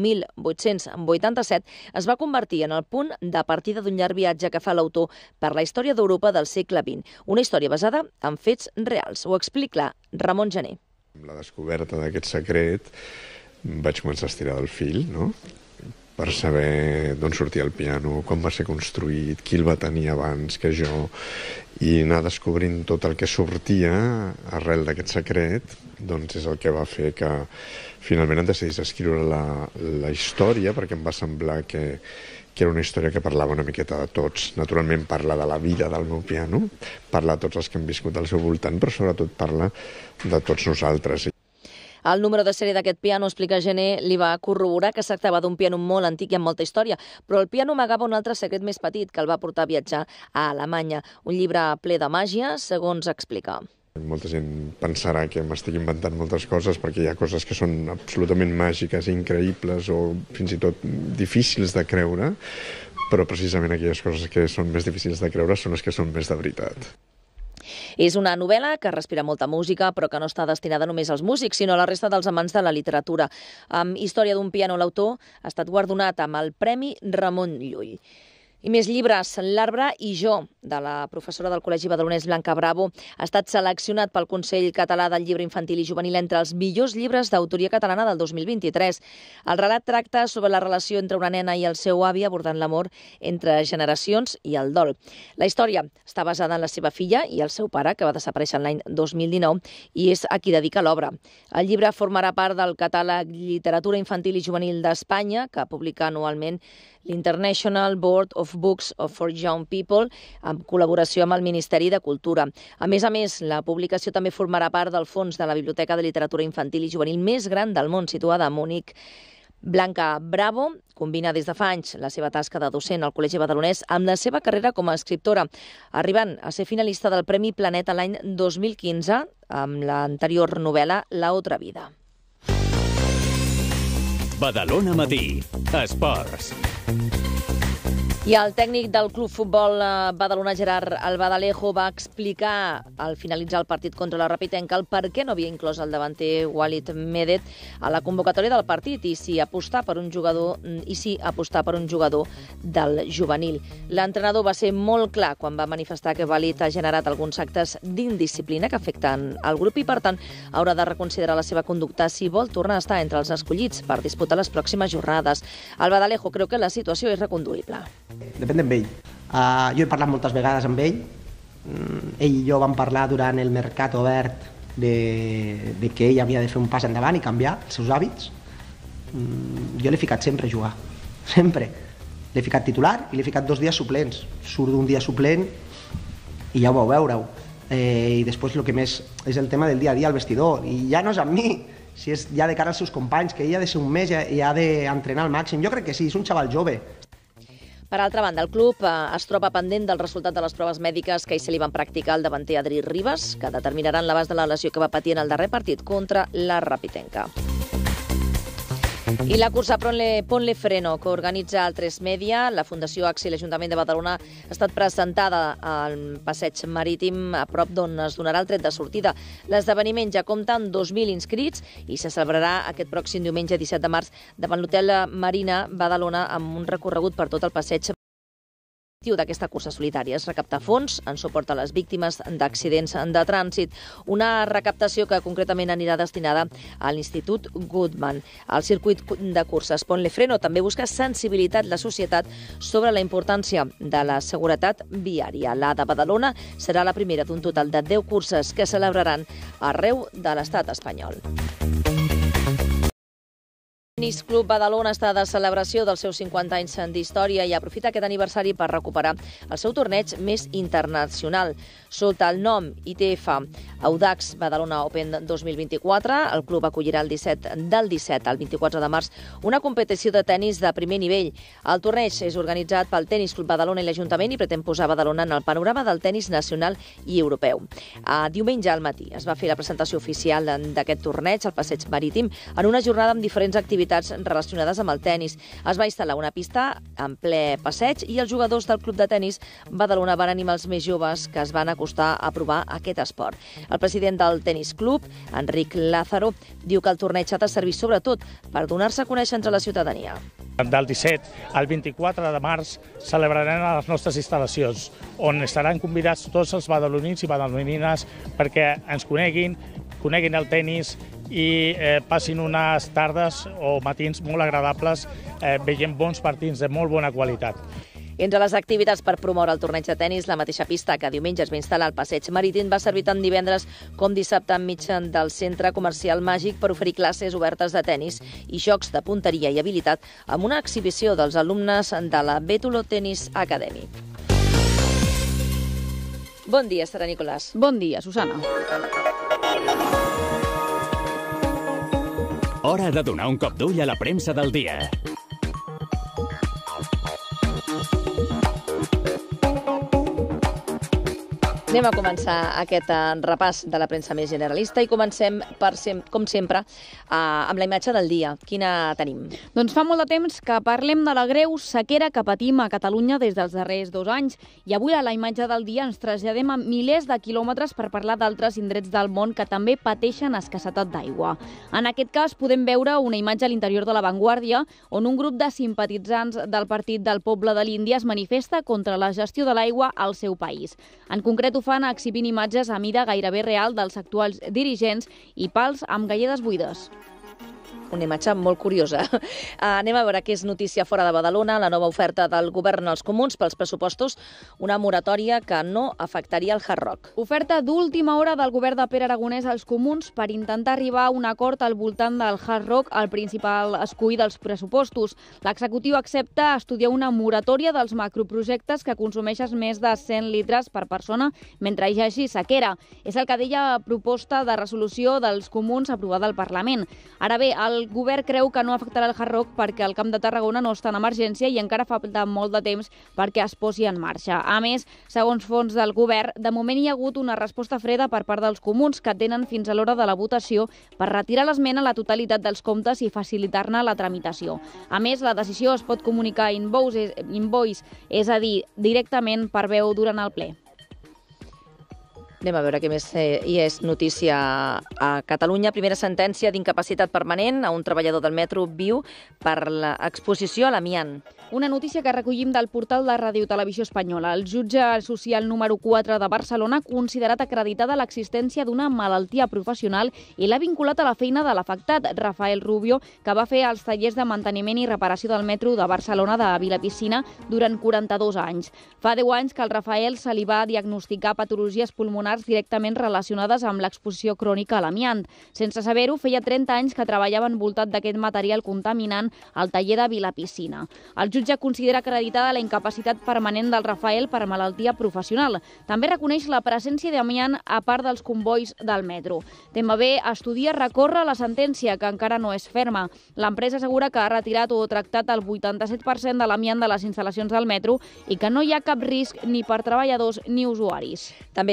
31.887, es va convertir en el punt de partida d'un llarg viatge que fa l'autor per la història d'Europa del segle XX. Una història basada en fets reals. Ho explica Ramon Gené. Amb la descoberta d'aquest secret vaig començar a estirar del fil, no?, per saber d'on sortia el piano, com va ser construït, qui el va tenir abans que jo, i anar descobrint tot el que sortia arrel d'aquest secret, doncs és el que va fer que finalment em decidís escriure la història, perquè em va semblar que era una història que parlava una miqueta de tots. Naturalment parla de la vida del meu piano, parla de tots els que hem viscut al seu voltant, però sobretot parla de tots nosaltres. El número de sèrie d'aquest piano, explica Gené, li va corroborar que es tractava d'un piano molt antic i amb molta història, però el piano amagava un altre secret més petit que el va portar a viatjar a Alemanya. Un llibre ple de màgia, segons explica. Molta gent pensarà que m'estic inventant moltes coses perquè hi ha coses que són absolutament màgiques, increïbles o fins i tot difícils de creure, però precisament aquelles coses que són més difícils de creure són les que són més de veritat. És una novel·la que respira molta música, però que no està destinada només als músics, sinó a la resta dels amants de la literatura. Amb Història d'un piano, l'autor ha estat guardonat amb el Premi Ramon Llull. I més llibres. L'arbre i jo, de la professora del Col·legi Badalonès Blanca Bravo, ha estat seleccionat pel Consell Català del Llibre Infantil i Juvenil entre els millors llibres d'autoria catalana del 2023. El relat tracta sobre la relació entre una nena i el seu avi abordant l'amor entre generacions i el dol. La història està basada en la seva filla i el seu pare, que va desaparèixer l'any 2019, i és a qui dedica l'obra. El llibre formarà part del catàleg Literatura Infantil i Juvenil d'Espanya, que publica anualment l'International Board of Books for Young People, en col·laboració amb el Ministeri de Cultura. A més, la publicació també formarà part del fons de la Biblioteca de Literatura Infantil i Juvenil més gran del món, situada a Múnich. Blanca Bravo combina des de fa anys la seva tasca de docent al Col·legi Badalonès amb la seva carrera com a escriptora, arribant a ser finalista del Premi Planeta l'any 2015 amb l'anterior novel·la La otra vida. Badalona Matí. Esports. I el tècnic del Club Futbol Badalona, Gerard Albadalejo, va explicar al finalitzar el partit contra la Rapitenca el per què no havia inclòs el davanter Walid Medet a la convocatòria del partit i si apostar per un jugador del juvenil. L'entrenador va ser molt clar quan va manifestar que Walid ha generat alguns actes d'indisciplina que afecten el grup i, per tant, haurà de reconsiderar la seva conducta si vol tornar a estar entre els escollits per disputar les pròximes jornades. Albadalejo creu que la situació és reconduïble. Depèn d'ell. Jo he parlat moltes vegades amb ell. Ell i jo vam parlar durant el mercat obert de que ell havia de fer un pas endavant i canviar els seus hàbits. Jo l'he ficat sempre a jugar, sempre. L'he ficat titular i l'he ficat 2 dies suplents. Surt d'un dia suplent i ja ho vau veure-ho. I després el que més és el tema del dia a dia al vestidor. I ja no és amb mi, si és ja de cara als seus companys, que ell ha de ser un mes i ha d'entrenar al màxim. Jo crec que sí, és un xaval jove. Per altra banda, el club es troba pendent del resultat de les proves mèdiques que ahir se li van practicar al davanter Adri Ribas, que determinaran l'abast de la lesió que va patir en el darrer partit contra la Rapitenca. I la cursa Ponle Freno, que organitza el 3 Media, la Fundació AXA i l'Ajuntament de Badalona, ha estat presentada al Passeig Marítim, a prop d'on es donarà el tret de sortida. L'esdeveniment ja compta amb 2.000 inscrits i se celebrarà aquest pròxim diumenge 17 de març davant l'Hotel Marina Badalona amb un recorregut per tot el passeig. L'objectiu d'aquesta cursa solitària és recaptar fons en suport a les víctimes d'accidents de trànsit, una recaptació que concretament anirà destinada a l'Institut Goodman. El circuit de curses Ponle Freno també busca sensibilitat de la societat sobre la importància de la seguretat viària. La de Badalona serà la primera d'un total de 10 curses que celebraran arreu de l'estat espanyol. El Tenis Club Badalona està de celebració dels seus 50 anys d'història i aprofita aquest aniversari per recuperar el seu torneig més internacional. Sota el nom ITF Audax Badalona Open 2024, el club acollirà del 17 al 24 de març una competició de tenis de primer nivell. El torneig és organitzat pel Tenis Club Badalona i l'Ajuntament i pretén posar Badalona en el panorama del tenis nacional i europeu. Diumenge al matí es va fer la presentació oficial d'aquest torneig al Passeig Marítim en una jornada amb diferents activitats relacionades amb el tenis. Es va instal·lar una pista en ple passeig i els jugadors del Club de Tenis Badalona van animar els més joves que es van acostar a provar aquest esport. El president del Tenis Club, Enric Lázaro, diu que el torneig ha de servir sobretot per donar-se a conèixer entre la ciutadania. Del 17 al 24 de març celebrarem a les nostres instal·lacions, on estaran convidats tots els badalonins i badalonines perquè ens coneguin el tenis i passin unes tardes o matins molt agradables veient bons partits de molt bona qualitat. Entre les activitats per promoure el torneig de tenis, la mateixa pista que diumenge es va instal·lar al Passeig Marítim va servir tant divendres com dissabte enmig del Centre Comercial Màgic per oferir classes obertes de tenis i jocs de punteria i habilitat amb una exhibició dels alumnes de la Bétulo Tennis Academy. Bon dia, Sara Nicolàs. Bon dia, Susana. Hora de donar un cop d'ull a la premsa del dia. Anem a començar aquest repàs de la premsa més generalista i comencem, com sempre, amb la imatge del dia. Quina tenim? Doncs fa molt de temps que parlem de la greu sequera que patim a Catalunya des dels darrers 2 anys i avui a la imatge del dia ens traslladem a milers de quilòmetres per parlar d'altres indrets del món que també pateixen escassetat d'aigua. En aquest cas podem veure una imatge a l'interior de La Vanguardia on un grup de simpatitzants del Partit del Poble de l'Índia es manifesta contra la gestió de l'aigua al seu país. En concret, ho fan exhibint imatges a mida gairebé real dels actuals dirigents i pals amb galledes buides. Una imatge molt curiosa. Anem a veure què és notícia fora de Badalona, la nova oferta del govern als comuns pels pressupostos, una moratòria que no afectaria el Hard Rock. Oferta d'última hora del govern de Pere Aragonès als comuns per intentar arribar a un acord al voltant del Hard Rock, el principal escull dels pressupostos. L'executiu accepta estudiar una moratòria dels macroprojectes que consumeixen més de 100 litres per persona mentre hi hagi sequera. És el que deia la proposta de resolució dels comuns aprovada al Parlament. Ara bé, el govern creu que no afectarà el Hard Rock perquè el Camp de Tarragona no està en emergència i encara falta molt de temps perquè es posi en marxa. A més, segons fons del govern, de moment hi ha hagut una resposta freda per part dels comuns que tenen fins a l'hora de la votació per retirar l'esmena a la totalitat dels comptes i facilitar-ne la tramitació. A més, la decisió es pot comunicar invoice, és a dir, directament per veu durant el ple. Anem a veure què més hi és notícia a Catalunya. Primera sentència d'incapacitat permanent a un treballador del metro viu per l'exposició a l'amiant. Una notícia que recollim del portal de Ràdio Televisió Espanyola. El jutge social número 4 de Barcelona ha considerat acreditada l'existència d'una malaltia professional i l'ha vinculat a la feina de l'afectat, Rafael Rubio, que va fer els tallers de manteniment i reparació del metro de Barcelona de Vilapicina durant 42 anys. Fa 10 anys que al Rafael se li va diagnosticar patologies pulmonars directament relacionades amb l'exposició crònica a l'amiant. Sense saber-ho, feia 30 anys que treballava envoltat d'aquest material contaminant al taller de Vilapicina. El jutge considera acreditada la incapacitat permanent del Rafael per malaltia professional. També reconeix la presència d'amiant a part dels combois del metro. TMB estudia recórrer la sentència, que encara no és ferma. L'empresa assegura que ha retirat o tractat el 87% de l'amiant de les instal·lacions del metro i que no hi ha cap risc ni per treballadors ni usuaris. També és notícia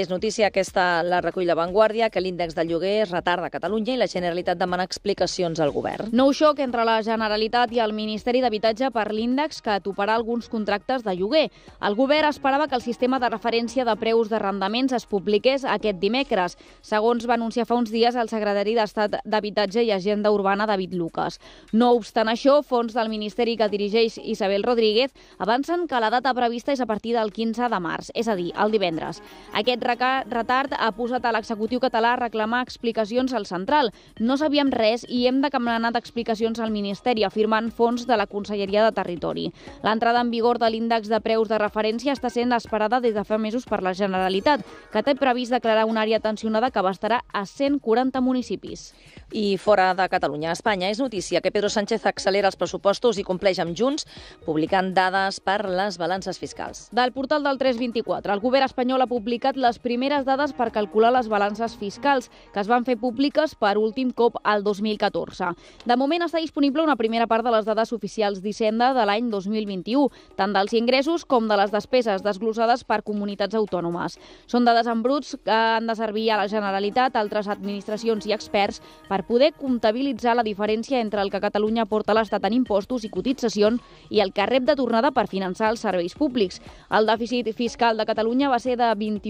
aquesta la recull La Vanguardia, que l'índex de lloguer es retarda a Catalunya i la Generalitat demana explicacions al govern. Nou xoc entre la Generalitat i el Ministeri d'Habitatge per l'índex que toparà alguns contractes de lloguer. El govern esperava que el sistema de referència de preus d'arrendaments es publiqués aquest dimecres, segons va anunciar fa uns dies el secretari d'Estat d'Habitatge i Agenda Urbana, David Lucas. No obstant això, fons del Ministeri que dirigeix Isabel Rodríguez avancen que la data prevista és a partir del 15 de març, és a dir, el divendres. Aquest retard ha posat a l'executiu català a reclamar explicacions al central. No sabíem res i hem demanat explicacions al Ministeri, afirmen fons de la Conselleria de Territori. L'entrada en vigor de l'índex de preus de referència està sent esperada des de fa mesos per la Generalitat, que té previst declarar una àrea tensionada que abastarà a 140 municipis. I fora de Catalunya, a Espanya, és notícia que Pedro Sánchez accelera els pressupostos i compleix amb Junts, publicant dades per les balances fiscals. Del portal del 324, el govern espanyol ha publicat les primeres dades per calcular les balances fiscals, que es van fer públiques per últim cop al 2014. De moment està disponible una primera part de les dades oficials d'Hisenda de l'any 2021, tant dels ingressos com de les despeses desglossades per comunitats autònomes. Són dades en bruts que han de servir a la Generalitat, altres administracions i experts per poder comptabilitzar la diferència entre el que Catalunya aporta a l'Estat en impostos i cotitzacions i el que rep de tornada per finançar els serveis públics. El dèficit fiscal de Catalunya va ser de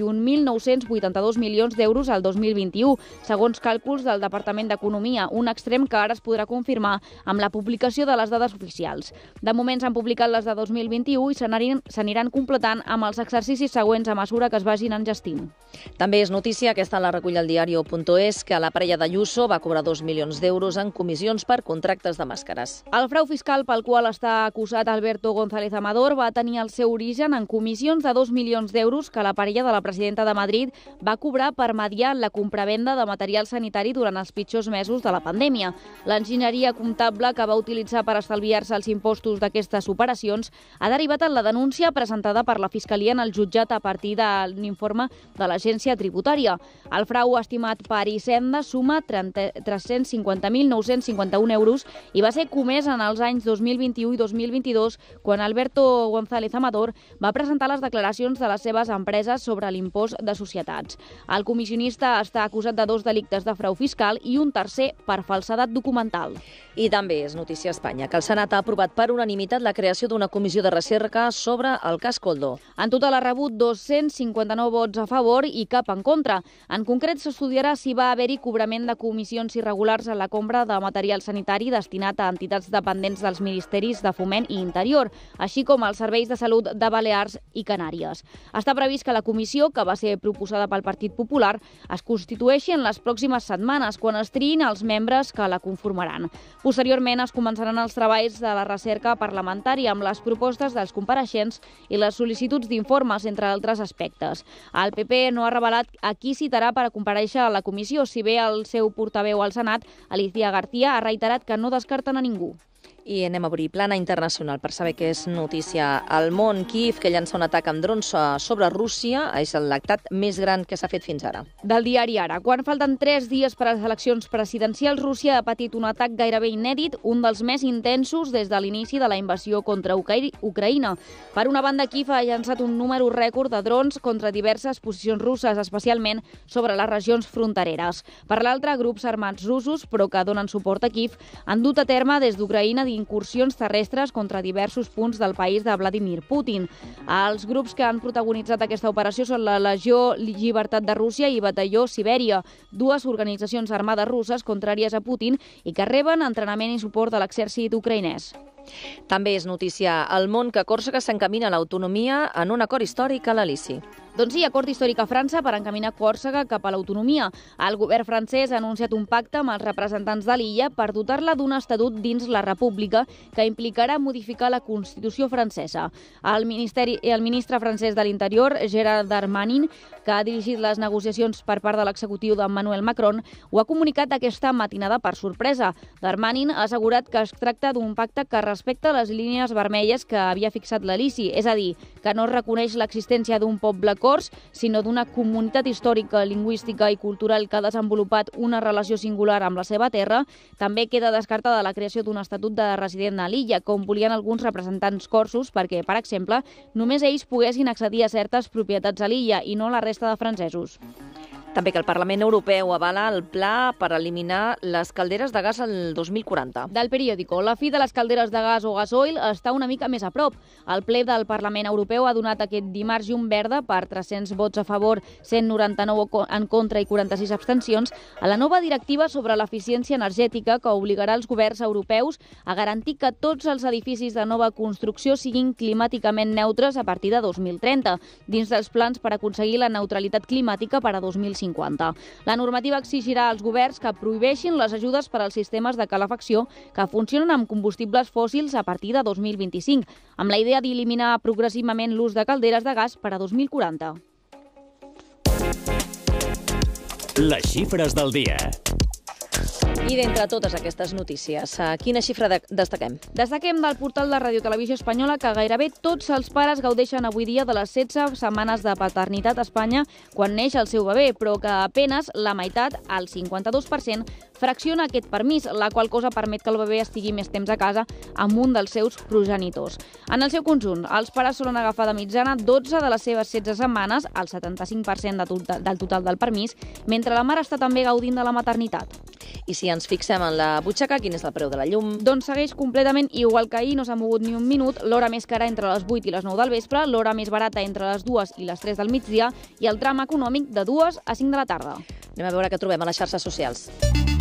21.982 milions d'euros al 2021, segons càlculs del Departament d'Economia, un extrem que ara es podrà confirmar amb la publicació de les dades oficials. De moment s'han publicat les de 2021 i s'aniran completant amb els exercicis següents a mesura que es vagin enllestint. També és notícia, aquesta la recull el diario.es, que la parella d'Ayuso va cobrar 2 milions d'euros en comissions per contractes de màscares. El frau fiscal pel qual està acusat Alberto González Amador va tenir el seu origen en comissions de 2 milions d'euros que la parella de la presidenta de Madrid va cobrar per mediar la compravenda de material sanitari durant els pitjors mesos de la pandèmia. L'enginyeria comptable que va utilitzar per estalviar-se els impostos d'aquestes operacions ha derivat en la denúncia presentada per la Fiscalia en el jutjat a partir de l'informe de l'Agència Tributària. El frau estimat per Hisenda suma 350.951 euros i va ser comès en els anys 2021 i 2022 quan Alberto González Amador va presentar les declaracions de les seves empreses sobre l'impost de societats. El comissionista està acusat de 2 delictes de frau fiscal i un tercer per falsedat documental. I també és notícia a Espanya que el Senat ha aprovat per unanimitat la creació d'una comissió de recerca sobre el cas Koldo. En total ha rebut 259 vots a favor i cap en contra. En concret, s'estudiarà si va haver-hi cobrament de comissions irregulars en la compra de material sanitari destinat a entitats dependents dels ministeris de Foment i Interior, així com als serveis de salut de Balears i Canàries. Està previst que la comissió, que va ser proposada pel Partit Popular, es constitueixi en les pròximes setmanes, quan es triïn els membres que la conformaran. Posteriorment es començaran els treballs de la recerca parlamentària amb les propostes dels compareixents i les sol·licituds d'informes, entre altres aspectes. El PP no ha revelat a qui citarà per a comparèixer a la comissió, si bé el seu portaveu al Senat, Alicia García, ha reiterat que no descarten a ningú. I anem a obrir plana internacional per saber què és notícia al món. Kíev, que llança un atac amb drons sobre Rússia, és el lactat més gran que s'ha fet fins ara. Del diari Ara. Quan falten 3 dies per a les eleccions presidencials, Rússia ha patit un atac gairebé inèdit, un dels més intensos des de l'inici de la invasió contra Ucraïna. Per una banda, Kíev ha llançat un número rècord de drons contra diverses posicions russes, especialment sobre les regions frontereres. Per l'altra, grups armats russos, però que donen suport a Kíev, han dut a terme des d'Ucraïna incursions terrestres contra diversos punts del país de Vladimir Putin. Els grups que han protagonitzat aquesta operació són la Legió Llibertat de Rússia i Batalló Sibèria, 2 organitzacions armades russes contràries a Putin i que reben entrenament i suport de l'exèrcit ucraïnès. També és notícia al món que Còrsega s'encamina a l'autonomia en un acord històric a l'Elici. Doncs sí, acord històric a França per encaminar Còrsega cap a l'autonomia. El govern francès ha anunciat un pacte amb els representants de l'illa per dotar-la d'un estatut dins la República que implicarà modificar la Constitució francesa. El ministre francès de l'Interior, Gérald Darmanin, que ha dirigit les negociacions per part de l'executiu d'Emmanuel Macron, ho ha comunicat aquesta matinada per sorpresa. Darmanin ha assegurat que es tracta d'un pacte que respecta les línies vermelles que havia fixat la LICI, és a dir, que no reconeix l'existència d'un poble cors, sinó d'una comunitat històrica, lingüística i cultural que ha desenvolupat una relació singular amb la seva terra. També queda descartada la creació d'un estatut de resident a l'illa, com volien alguns representants corsos, perquè, per exemple, només ells poguessin accedir a certes propietats a l'illa i no la resta de francesos. També que el Parlament Europeu avala el pla per eliminar les calderes de gas al 2040. Del periòdico, la fi de les calderes de gas o gasoil està una mica més a prop. El ple del Parlament Europeu ha donat aquest dimarts llum verda per 300 vots a favor, 199 en contra i 46 abstencions a la nova directiva sobre l'eficiència energètica que obligarà els governs europeus a garantir que tots els edificis de nova construcció siguin climàticament neutres a partir de 2030, dins dels plans per aconseguir la neutralitat climàtica per a 2050. La normativa exigirà als governs que prohibeixin les ajudes per als sistemes de calefacció que funcionen amb combustibles fòssils a partir de 2025, amb la idea d'eliminar progressivament l'ús de calderes de gas per a 2040. Les xifres del dia. I d'entre totes aquestes notícies, quina xifra destaquem? Destaquem del portal de Ràdio Televisió Espanyola que gairebé tots els pares gaudeixen avui dia de les 16 setmanes de paternitat a Espanya quan neix el seu bebè, però que apenes la meitat, el 52%, fracciona aquest permís, la qual cosa permet que el bebè estigui més temps a casa amb un dels seus progenitors. En el seu conjunt, els pares solen agafar de mitjana 12 de les seves 16 setmanes, el 75% del total del permís, mentre la mare està també gaudint de la maternitat. I si ens fixem en la butxaca, quin és el preu de la llum? Doncs segueix completament igual que ahir, no s'ha mogut ni un minut, l'hora més cara entre les 8 i les 9 del vespre, l'hora més barata entre les 2 i les 3 del migdia i el tram econòmic de 2 a 5 de la tarda. Anem a veure què trobem a les xarxes socials.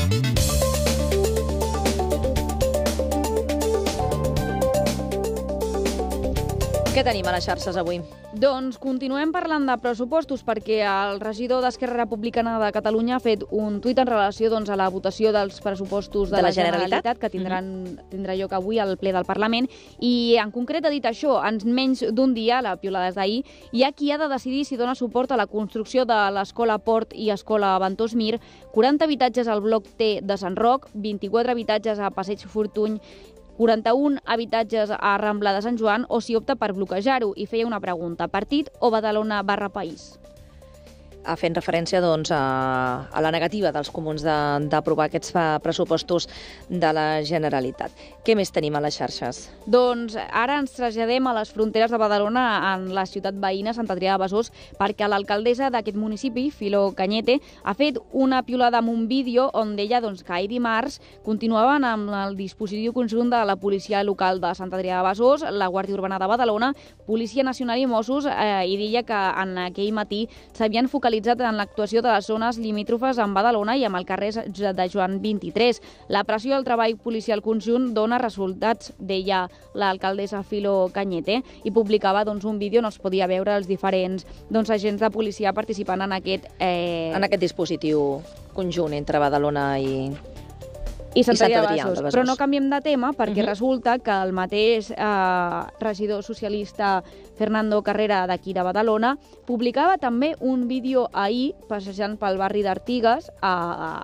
Què tenim a les xarxes avui? Doncs continuem parlant de pressupostos perquè el regidor d'Esquerra Republicana de Catalunya ha fet un tuit en relació a la votació dels pressupostos de la Generalitat que tindrà lloc avui al ple del Parlament i en concret ha dit això, en menys d'un dia, la piulada és d'ahir, hi ha qui ha de decidir si dona suport a la construcció de l'Escola Port i Escola Ventós Mir, 40 habitatges al bloc T de Sant Roc, 24 habitatges a Passeig Fortuny, 41 habitatges a Rambla de Sant Joan o si opta per bloquejar-ho i feia una pregunta, partit o Badalona/País? Fent referència doncs, a la negativa dels comuns d'aprovar aquests pressupostos de la Generalitat. Què més tenim a les xarxes? Doncs ara ens traslladem a les fronteres de Badalona, en la ciutat veïna Sant Adrià de Besòs, perquè l'alcaldessa d'aquest municipi, Filo Cañete, ha fet una piulada amb un vídeo on deia que ahir dimarts continuaven amb el dispositiu conjunt de la policia local de Sant Adrià de Besòs, la Guàrdia Urbana de Badalona, Policia Nacional i Mossos, i deia que en aquell matí s'havien focalitzat en l'actuació de les zones limítrofes amb Badalona i amb el carrer de Joan 23. La pressió al treball policial conjunt dona resultats, deia l'alcaldessa Filo Cañete, i publicava un vídeo on es podia veure els diferents agents de policia participant en aquest dispositiu conjunt entre Badalona i Sant Adrià de Besòs. Però no canviem de tema perquè resulta que el mateix regidor socialista Fernando Carrera d'aquí de Badalona publicava també un vídeo ahir passejant pel barri d'Artigues a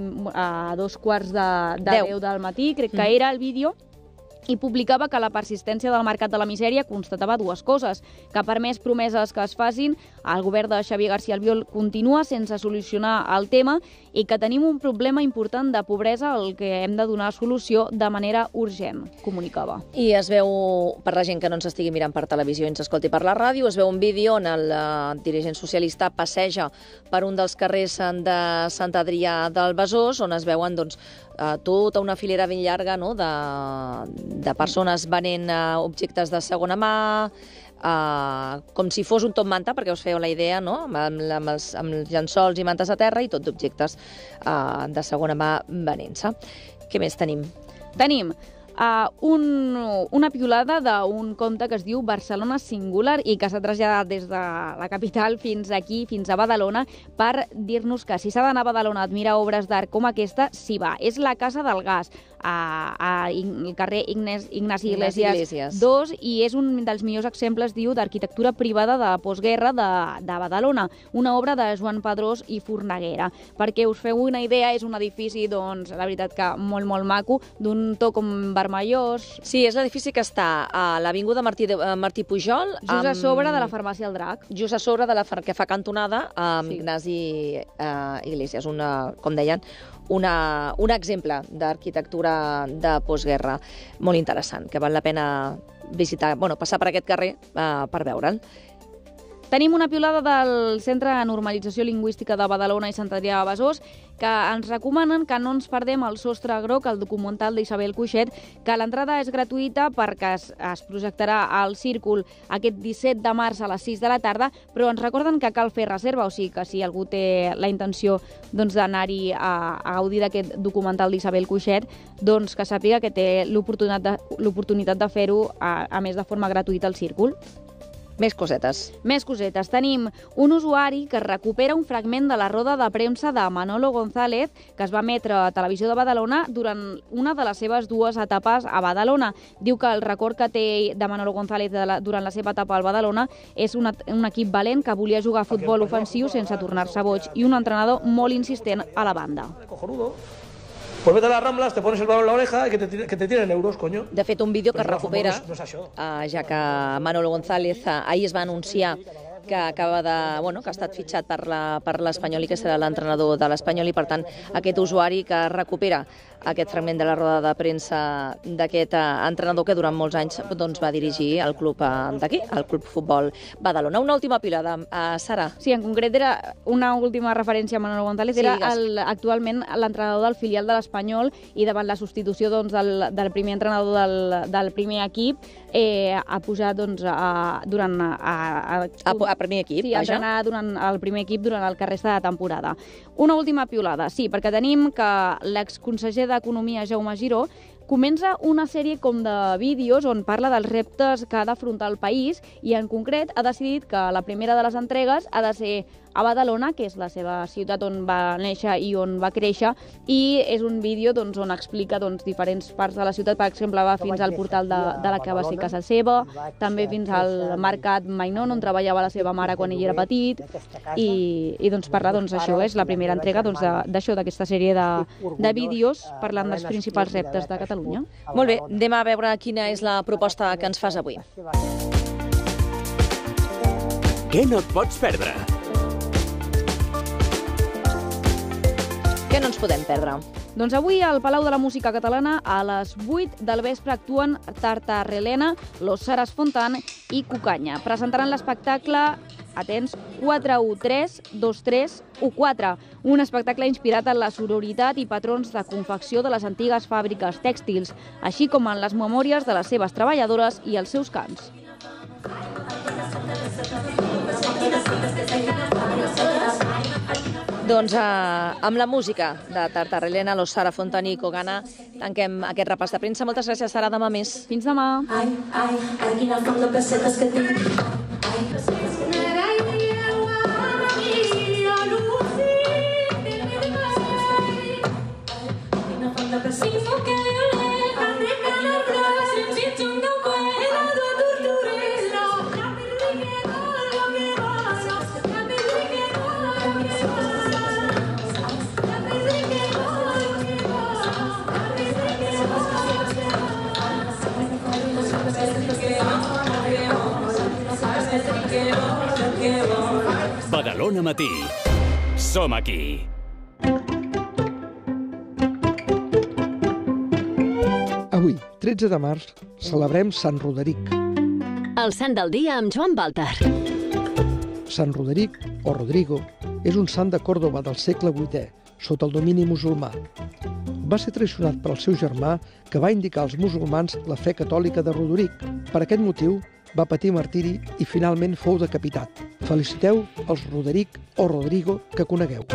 2:15 del matí, crec que era el vídeo, i publicava que la persistència del mercat de la misèria constatava dues coses, que per més promeses que es facin, el govern de Xavier García Albiol continua sense solucionar el tema i que tenim un problema important de pobresa al que hem de donar solució de manera urgent, comunicava. I es veu, per la gent que no ens estigui mirant per televisió i ens escolti per la ràdio, es veu un vídeo on el dirigent socialista passeja per un dels carrers de Sant Adrià del Besòs, on es veuen tota una filera ben llarga de persones venent objectes de segona mà, com si fos un top manta, perquè us feu la idea, amb els llençols i mantes a terra i tot d'objectes de segona mà venent-se. Què més tenim? Tenim una piulada d'un conte que es diu Barcelona Singular i que s'ha traslladat des de la capital fins aquí, fins a Badalona, per dir-nos que si s'ha d'anar a Badalona a admirar obres d'art com aquesta, s'hi va. És la Casa del Gas. al carrer Ignasi Iglesias 2, i és un dels millors exemples, diu, d'arquitectura privada de postguerra de Badalona, una obra de Joan Padrós i Fornaguera. Perquè us feu una idea, és un edifici, doncs, la veritat que molt, molt maco, d'un to com vermellós. Sí, és l'edifici que està a l'Avinguda Martí Pujol. Just a sobre de la farmàcia El Drac. Just a sobre de la que fa cantonada amb Ignasi Iglesias, com deien, un exemple d'arquitectura de postguerra molt interessant, que val la pena visitar, passar per aquest carrer per veure'l. Tenim una piulada del Centre de Normalització Lingüística de Badalona i Sant Adrià de Besòs que ens recomanen que no ens perdem el Sostre Groc, el documental d'Isabel Cuixet, que l'entrada és gratuïta perquè es projectarà al Círcul aquest 17 de març a les 6 de la tarda, però ens recorden que cal fer reserva, o sigui que si algú té la intenció d'anar-hi a gaudir d'aquest documental d'Isabel Cuixet, doncs que sàpiga que té l'oportunitat de fer-ho, a més de forma gratuïta, al Círcul. Més cosetes. Més cosetes. Tenim un usuari que recupera un fragment de la roda de premsa de Manolo González que es va emetre a Televisió de Badalona durant una de les seves 2 etapes a Badalona. Diu que el record que té de Manolo González durant la seva etapa al Badalona és un equip valent que volia jugar a futbol ofensiu sense tornar-se boig i un entrenador molt insistent a la banda. Pues vete a las Ramblas, te pones el balón en la oreja y que te tiren euros, coño. De fet, un vídeo que recupera, no és això. ja que Manolo González ahir es va anunciar que acaba de, que ha estat fitxat per l'Espanyol i que serà l'entrenador de l'Espanyol, i per tant aquest usuari que recupera aquest fragment de la roda de premsa d'aquest entrenador que durant molts anys va dirigir el club d'aquí, el Club Futbol Badalona. Una última pilada, Sara. Sí, en concret era una última referència a Manolo González, era actualment l'entrenador del filial de l'Espanyol, i davant la substitució del primer entrenador del primer equip ha pujat durant a primer equip, sí, a entrenar durant el primer equip durant el que resta de temporada. Una última piulada, sí, perquè tenim que l'exconseller d'Economia, Jaume Giró, comença una sèrie com de vídeos on parla dels reptes que ha d'afrontar el país, i en concret ha decidit que la primera de les entregues ha de ser a Badalona, que és la seva ciutat on va néixer i on va créixer, i és un vídeo on explica diferents parts de la ciutat. Per exemple, va fins al portal de la que va ser casa seva, també fins al mercat Mainón, on treballava la seva mare quan ell era petit, i parla això, és la primera entrega d'això, d'aquesta sèrie de vídeos parlant dels principals reptes de Catalunya. Molt bé, anem a veure quina és la proposta que ens fas avui. Què no et pots perdre? Què no ens podem perdre? Doncs avui al Palau de la Música Catalana a les 8 del vespre actuen Tartarelena, Los Saras Fontan i Cucanya. Presentaran l'espectacle, atents, 4-1-3-2-3-1-4, un espectacle inspirat en la sororitat i patrons de confecció de les antigues fàbriques tèxtils, així com en les memòries de les seves treballadores i els seus cants. Doncs amb la música de Tartarelena, Los Saras Fontan i Cucanya tanquem aquest repàs de premsa. Moltes gràcies, Sara. Demà més. Fins demà. Badalona Matí. Som aquí. Avui, 13 de març, celebrem Sant Roderic. El sant del dia amb Joan Baltar. Sant Roderic, o Rodrigo, és un sant de Còrdova del segle VIII, sota el domini musulmà. Va ser traicionat per el seu germà, que va indicar als musulmans la fe catòlica de Roderic. Per aquest motiu, va patir martiri i finalment fou decapitat. Feliciteu els Roderic o Rodrigo que conegueu.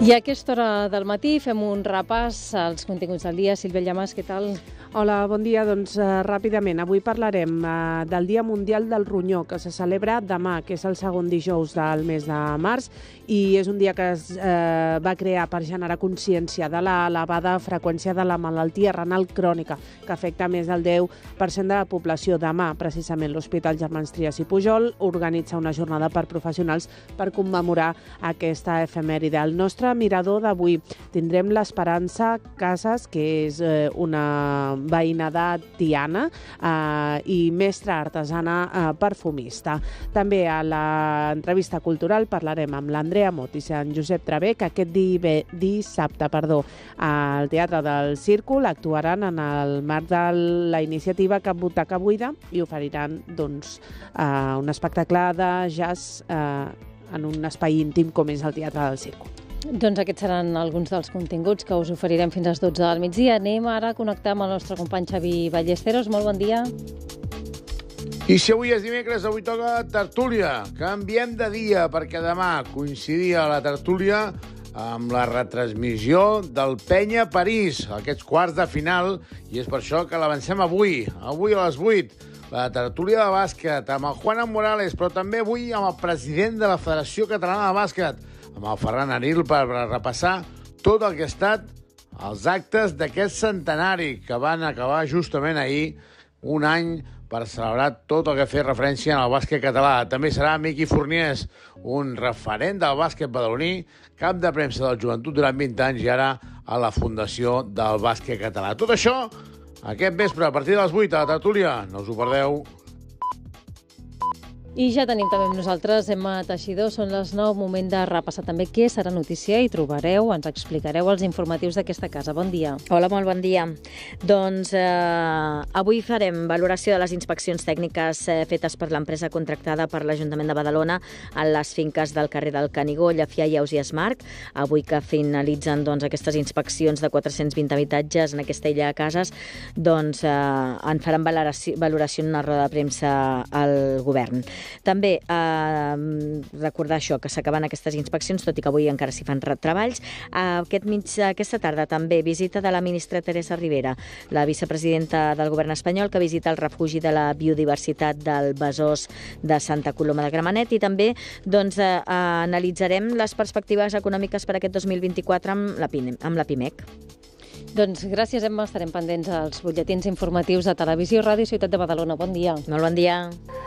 I a aquesta hora del matí fem un repàs als continguts del dia. Sílvia Llamas, què tal? Hola, bon dia. Doncs ràpidament, avui parlarem del Dia Mundial del Ronyó, que se celebra demà, que és el segon dijous del mes de març, i és un dia que es va crear per generar consciència de l'elevada freqüència de la malaltia renal crònica, que afecta més del 10% de la població. Demà, precisament, l'Hospital Germans Trias i Pujol organitza una jornada per professionals per commemorar aquesta efemèride. El nostre mirador d'avui tindrem l'Esperança Casas, que és una veïna de Tiana i mestra artesana perfumista. També a l'entrevista cultural parlarem amb l'Andrea Mot i Sant Josep Travé, que aquest dissabte al Teatre del Círcul actuaran en el marc de la iniciativa Cap Butaca Buida i oferiran un espectacle de jazz en un espai íntim com és el Teatre del Círcul. Doncs aquests seran alguns dels continguts que us oferirem fins als 12 del migdia. Anem ara a connectar amb el nostre company Xavi Ballesteros. Molt bon dia. I si avui és dimecres, avui toca tertúlia. Canviem de dia perquè demà coincidia la tertúlia amb la retransmissió del Penya París, aquests quarts de final, i és per això que l'avancem avui a les 8. La tertúlia de bàsquet amb el Juan Morales, però també avui amb el president de la Federació Catalana de Bàsquet, amb el Ferran Aril, per repassar tot el que ha estat els actes d'aquest centenari que van acabar justament ahir, un any per celebrar tot el que feia referència al bàsquet català. També serà Miqui Forniés, un referent del bàsquet badaloní, cap de premsa del Joventut durant 20 anys i ara a la Fundació del Bàsquet Català. Tot això aquest vespre, a partir de les 8 a la tertúlia. No us ho perdeu. I ja tenim també amb nosaltres Emma Teixidor, són les 9, moment de repassar també què serà notícia i trobareu, ens explicareu els informatius d'aquesta casa. Bon dia. Hola, molt bon dia. Doncs avui farem valoració de les inspeccions tècniques fetes per l'empresa contractada per l'Ajuntament de Badalona a les finques del carrer del Canigó, Llafià, Iaus i Esmarc. Avui que finalitzen aquestes inspeccions de 420 habitatges en aquesta illa de cases, doncs en faran valoració en una roda de premsa al govern. També recordar això, que s'acaben aquestes inspeccions, tot i que avui encara s'hi fan treballs. Aquesta tarda també visita de la ministra Teresa Ribera, la vicepresidenta del govern espanyol, que visita el refugi de la biodiversitat del Besòs de Santa Coloma de Gramenet, i també analitzarem les perspectives econòmiques per aquest 2024 amb la PIMEC. Doncs gràcies, Emma. Estarem pendents als butlletins informatius de Televisió i Ràdio Ciutat de Badalona. Bon dia. Molt bon dia.